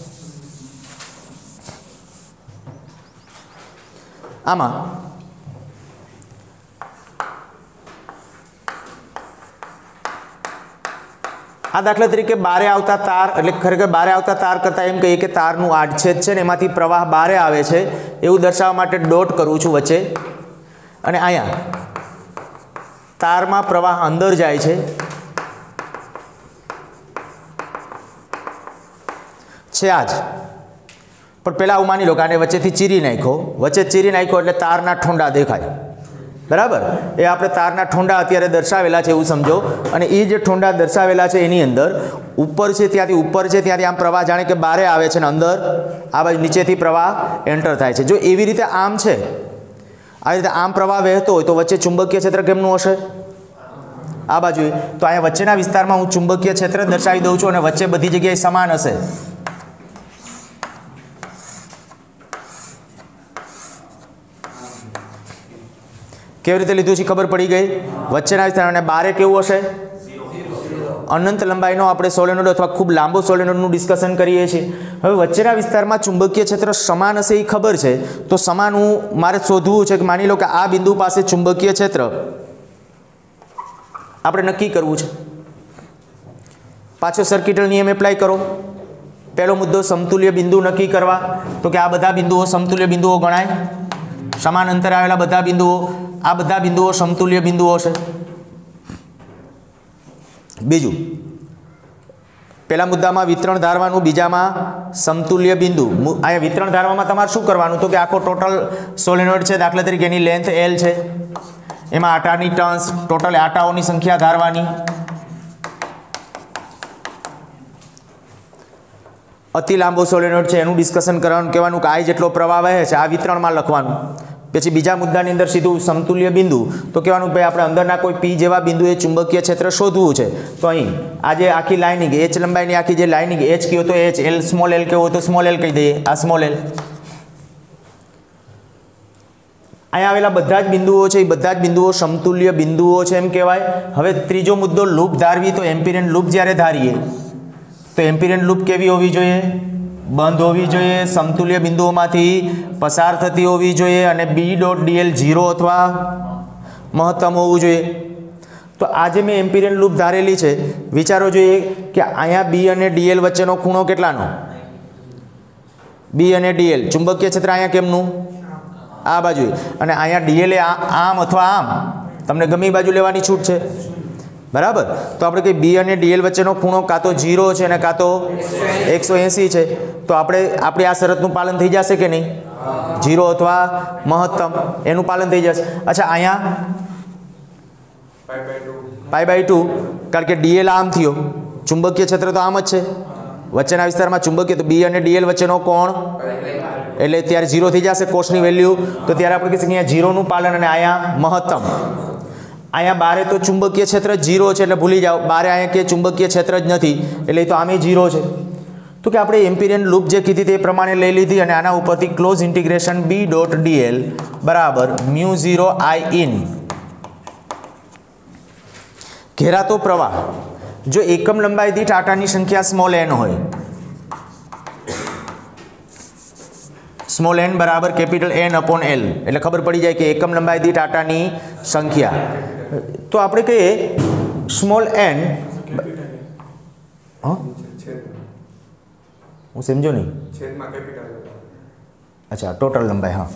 આમાં આ દાખલા તરીકે બારે આવતા તાર, એટલે ખરેખર બારે આવતા તાર કરતાં એમ કહીએ કે તારનું આડછેદ છે ને એમાંથી પ્રવાહ બારે આવે છે એવું દર્શાવવા માટે ડોટ કરું છું વચ્ચે. અને અહીંયા તારમાં પ્રવાહ અંદર જાય છે, આ જ. પણ પહેલાં આવું માની લો કે આને વચ્ચેથી ચીરી નાખ્યો, વચ્ચે ચીરી નાખ્યો એટલે તારના ઠોંડા દેખાય, બરાબર? એ આપણે તારના ઠોંડા અત્યારે દર્શાવેલા છે એવું સમજો. અને એ જે ઠોંડા દર્શાવેલા છે એની અંદર ઉપર છે ત્યાંથી ઉપર છે ત્યાંથી આમ પ્રવાહ જાણે કે બારે આવે છે ને અંદર આ બાજુ નીચેથી પ્રવાહ એન્ટર થાય છે. જો એવી રીતે આમ છે, આવી રીતે આમ પ્રવાહ વહેતો હોય તો વચ્ચે ચુંબકીય ક્ષેત્ર કેમનું હશે? આ બાજુ. તો અહીંયા વચ્ચેના વિસ્તારમાં હું ચુંબકીય ક્ષેત્ર દર્શાવી દઉં છું અને વચ્ચે બધી જગ્યાએ સમાન હશે. કેવી રીતે લીધું છે ખબર પડી ગઈ? વચ્ચેના વિસ્તાર. અને બારે કેવું હશે? અનંત લંબાઈનો આપણે સોલેનોઇડ અથવા ખૂબ લાંબો સોલેનોઇડનું ડિસ્કશન કરીએ છીએ. હવે વચ્ચેના વિસ્તારમાં ચુંબકીય ક્ષેત્ર સમાન હશે એ ખબર છે, તો સમાન હું મારે શોધવું છે કે માની લો કે આ બિંદુ પાસે ચુંબકીય ક્ષેત્ર આપણે નક્કી કરવું છે. પાછો સર્કિટલ નિયમ એપ્લાય કરો. પહેલો મુદ્દો સમતુલ્ય બિંદુ નક્કી કરવા, તો કે આ બધા બિંદુઓ સમતુલ્ય બિંદુઓ ગણાય. સમાન અંતરે આવેલા બધા બિંદુઓ, આ બધા બિંદુઓ સમતુલ્ય બિંદુઓ છે. બીજું, પહેલા મુદ્દામાં વિતરણ ધારવાનું, બીજામાં સમતુલ્ય બિંદુ. અહીંયા વિતરણ ધારવામાં તમારે શું કરવાનું? તો કે આખો ટોટલ સોલેનોઇડ છે, દાખલા તરીકે એની લેન્થ L છે, એમાં આટાની ટર્ન્સ, ટોટલ આટાઓની સંખ્યા ધારવાની. અતિ લાંબો સોલેનોઇડ છે એનું ડિસ્કશન કરવાનું, કહેવાનું કે આ જેટલો પ્રવાહ વહે છે આ વિતરણમાં લખવાનું. પછી બીજા મુદ્દાની અંદર સીધું સમતુલ્ય બિંદુ, તો કહેવાનું ભાઈ આપણે અંદરના કોઈ P જેવા બિંદુએ ચુંબકીય ક્ષેત્ર શોધવું છે. તો અહીં આ જે આખી લાઇનિંગ H લંબાઈની આખી જે લાઇનિંગ H કહ્યું તો H, L સ્મોલ L કહેવું તો સ્મોલ L કહી દઈએ, આ સ્મોલ L. અહીંયા આવેલા બધા જ બિંદુઓ છે એ બધા જ બિંદુઓ સમતુલ્ય બિંદુઓ છે એમ કહેવાય. હવે ત્રીજો મુદ્દો લૂપ ધારવી. તો એમ્પિરિયન લૂપ જ્યારે ધારીએ તો એમ્પિરિયન લૂપ કેવી હોવી જોઈએ? બંધ હોવી જોઈએ, સમતુલ્ય બિંદુઓમાંથી પસાર થતી હોવી જોઈએ અને B.dl 0 અથવા મહત્તમ હોવું જોઈએ. તો આજે મેં એમ્પિરિયન લૂપ ધારેલી છે. વિચારો જોઈએ કે અહીંયા B અને dl વચ્ચેનો ખૂણો કેટલાનો? B અને dl. ચુંબકીય ક્ષેત્ર અહીંયા કેમનું? આ બાજુ. અને અહીંયા dl એ આમ અથવા આમ, તમને ગમે બાજુ લેવાની છૂટ છે. બરાબર. તો આપણે કઈ બી અને ડીએલ વચ્ચેનો ખૂણો કાં તો 0 છે અને કાં તો 180 છે. તો આપણી આ શરતનું પાલન થઈ જશે કે નહીં? 0 અથવા મહત્તમ એનું પાલન થઈ જશે. અચ્છા, અહીંયા π/2 કારણ કે ડીએલ આમ થયો, ચુંબકીય ક્ષેત્ર તો આમ જ છે, વચ્ચેના વિસ્તારમાં ચુંબકીય, તો બી અને ડીએલ વચ્ચેનો કોણ એટલે ત્યારે 0 થઈ જશે કોસની વેલ્યુ. તો ત્યારે આપણે કહીશું કે અહીંયા 0 નું પાલન અને અહીંયા મહત્તમ. અહીંયા બારે તો ચુંબકીય ક્ષેત્ર 0 છે એટલે ભૂલી જાઓ, બારે અહીંયા કે ચુંબકીય ક્ષેત્ર જ નથી એટલે તો આમે 0 છે. તો કે આપણે એમ્પિરિયન લૂપ જે કીધી તે પ્રમાણે લઈ લીધી અને આના ઉપરથી ક્લોઝ ઇન્ટિગ્રેશન B.dl બરાબર μ0 I in ઘેરાતો પ્રવાહ જો એકમ લંબાઈ દીઠ આટાની સંખ્યા સ્મોલ n હોય, સ્મોલ n બરાબર કેપિટલ N/L એટલે ખબર પડી જાય કે એકમ લંબાઈ દીઠ આટાની સંખ્યા. તો આપણે કહીએ સ્મોલ n, હું સમજો નહીં, અચ્છા ટોટલ લંબાઈ. હા,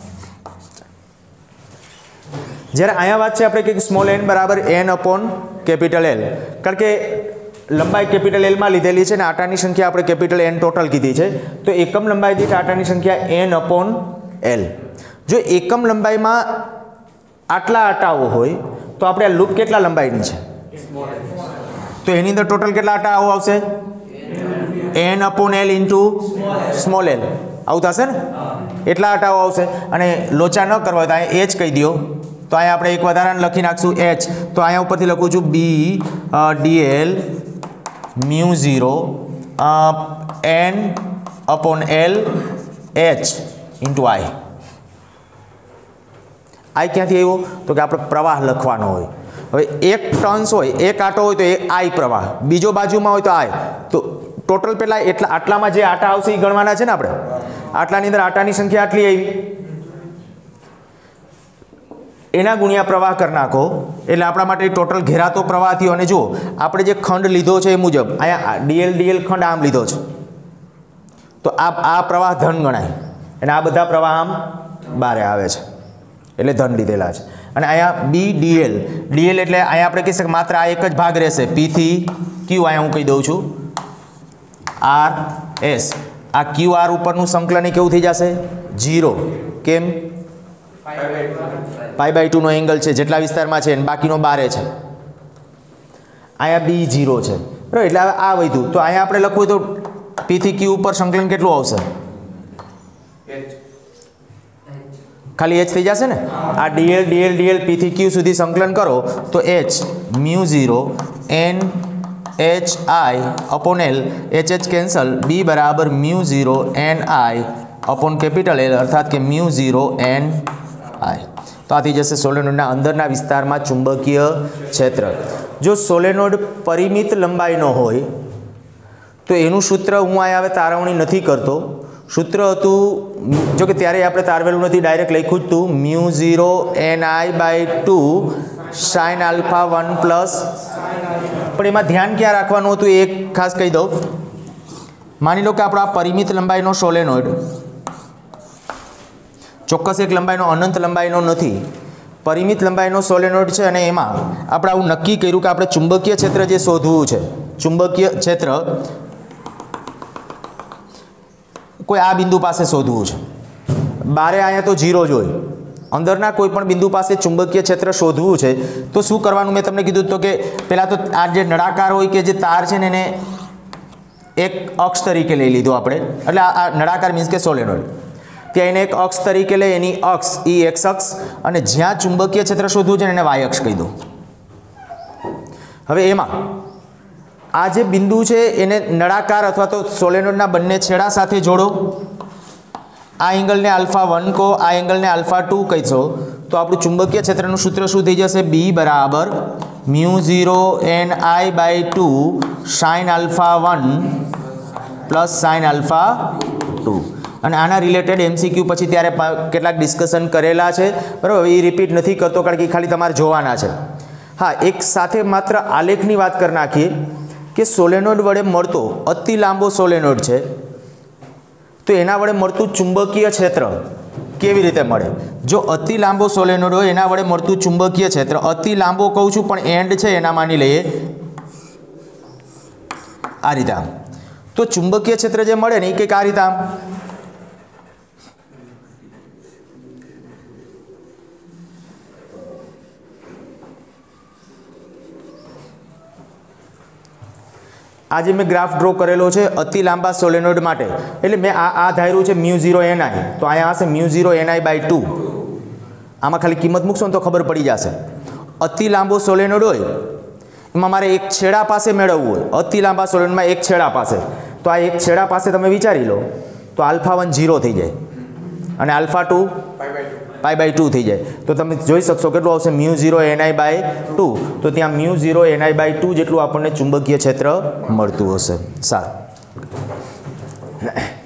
જ્યારે અહીંયા વાત છે આપણે કે સ્મોલ n બરાબર N/L કારણ કે લંબાઈ કેપિટલ L માં લીધેલી છે ને આટાની સંખ્યા આપણે કેપિટલ N ટોટલ કીધી છે. તો એકમ લંબાઈ દીઠ આટાની સંખ્યા N/L. જો એકમ લંબાઈમાં આટલા આટાઓ હોય તો આપણે આ લૂપ કેટલા લંબાઈની છે? તો એની અંદર ટોટલ કેટલા આટાઓ આવશે? N/L ઇન્ટુ સ્મોલ l આવું થશે ને, એટલા આટાઓ આવશે. અને લોચા ન કરવા હોય તો અહીંયા h કહી દો. તો અહીંયા આપણે એક વધારાને લખી નાખશું h. તો અહીંયા ઉપરથી લખું છું B.dl μ0 N/L h into I. I ક્યાંથી આવ્યો? તો કે આપણે પ્રવાહ લખવાનો હોય. હવે એક ટર્ન્સ હોય, એક આટો હોય તો એ I પ્રવાહ, બીજો બાજુમાં હોય તો I. તો ટોટલ પેલા આટલામાં જે આટા આવશે એ ગણવાના છે ને આપણે. આટલાની અંદર આટાની સંખ્યા આટલી આવી, એના ગુણ્યા પ્રવાહ કરી નાખો એટલે આપણા માટે ટોટલ ઘેરાતો પ્રવાહ થયો. અને જુઓ આપણે જે ખંડ લીધો છે એ મુજબ અહીંયા ડીએલ ખંડ આમ લીધો છે તો આ પ્રવાહ ધન ગણાય અને આ બધા પ્રવાહ આમ બારે આવે છે એટલે ધન લીધેલા છે. અને અહીંયા BDL એટલે અહીંયા આપણે કહી શકીએ માત્ર આ એક જ ભાગ રહેશે, P થી Q. અહીંયા હું કહી દઉં છું RS. આ QR ઉપરનું સંકલન કેવું થઈ જશે? 0. કેમ? π/2 નો એંગલ છે જેટલા વિસ્તારમાં છે અને બાકીનો બારે છે. અહીંયા B0 છે બરાબર. એટલે હવે આ વધ્યું તો અહીંયા આપણે લખવું તો P થી Q ઉપર સંકલન કેટલું આવશે? ખાલી h થઈ જશે ને. આ dl P થી Q સુધી સંકલન કરો તો h μ0 NHI/L HH cancel, B બરાબર μ0 NI/L અર્થાત કે μ0 NI. તો આથી જશે સોલેનોઇડના અંદરના વિસ્તારમાં ચુંબકીય ક્ષેત્ર. જો સોલેનોઇડ પરિમિત લંબાઈનો હોય તો એનું સૂત્ર હું અહીંયા હવે તારવણી નથી કરતો. સૂત્ર હતું જો કે ત્યારે આપણે તારવેલું નથી, ડાયરેક્ટ લખ્યું જ હતું μ0 NI/2 sin α1 પ્લસ. પણ એમાં ધ્યાન ક્યાં રાખવાનું હતું એ ખાસ કહી દઉં. માની લો કે આપણો આ પરિમિત લંબાઈનો સોલેનોઇડ ચોક્કસ એક લંબાઈનો અનંત લંબાઈનો નથી, પરિમિત લંબાઈનો સોલેનોઇડ છે અને એમાં આપણે આવું નક્કી કર્યું કે આપણે ચુંબકીય ક્ષેત્ર જે શોધવું છે, ચુંબકીય ક્ષેત્ર કોઈ આ બિંદુ પાસે શોધવું છે. બારે અહીંયા તો 0 જ હોય, અંદરના કોઈ પણ બિંદુ પાસે ચુંબકીય ક્ષેત્ર શોધવું છે તો શું કરવાનું? મેં તમને કીધું તો કે પહેલાં તો આ જે નળાકાર હોય કે જે તાર છે ને એને એક અક્ષ તરીકે લઈ લીધો આપણે. એટલે આ નળાકાર મીન્સ કે સોલેનોઇડ, ત્યાં એને એક અક્ષ તરીકે લઈ, એની અક્ષ એ એક્સ અક્ષ અને જ્યાં ચુંબકીય ક્ષેત્ર શોધવું છે ને એને વાય અક્ષ કહી દો. હવે એમાં આ જે બિંદુ છે એને નળાકાર અથવા તો સોલેનોઇડના બંને છેડા સાથે જોડો. આ એંગલને α1 કહો, આ એંગલને α2 કહીશો તો આપણું ચુંબકીય ક્ષેત્રનું સૂત્ર શું થઈ જશે? B બરાબર μ0 NI/2 sin α1 પ્લસ sin α2. અને આના રિલેટેડ MCQ પછી ત્યારે કેટલાક ડિસ્કશન કરેલા છે બરાબર, એ રિપીટ નથી કરતો કારણ કે ખાલી તમારે જોવાના છે. હા, એક સાથે માત્ર આલેખની વાત કરી નાખીએ કે સોલેનોઇડ વડે મળતો અતિ લાંબો સોલેનોઇડ છે તો એના વડે મળતું ચુંબકીય ક્ષેત્ર કેવી રીતે મળે? જો અતિ લાંબો સોલેનોઇડ હોય એના વડે મળતું ચુંબકીય ક્ષેત્ર, અતિ લાંબો કહું છું પણ એન્ડ છે એના માની લઈએ આ રીતે આમ, તો ચુંબકીય ક્ષેત્ર જે મળે ને એ કંઈક આ રીતે આમ, આજે મેં ગ્રાફ ડ્રો કરેલો છે અતિ લાંબા સોલેનોઇડ માટે, એટલે મેં આ ધાર્યું છે μ0 ni, તો અહીંયા હશે μ0 ni/2. આમાં ખાલી કિંમત મૂકશો ને તો ખબર પડી જશે. અતિ લાંબો સોલેનોઇડ હોય એમાં મારે એક છેડા પાસે મેળવવું હોય, અતિ લાંબા સોલેનોઇડમાં એક છેડા પાસે, તો આ એક છેડા પાસે તમે વિચારી લો તો α1 0 થઈ જાય અને α2 π/2 થઈ જાય, તો તમે જોઈ શકશો કેટલું આવશે μ0 ni/2, તો ત્યાં μ0 ni/2 જેટલું આપણને ચુંબકીય ક્ષેત્ર મળતું હશે. સારું.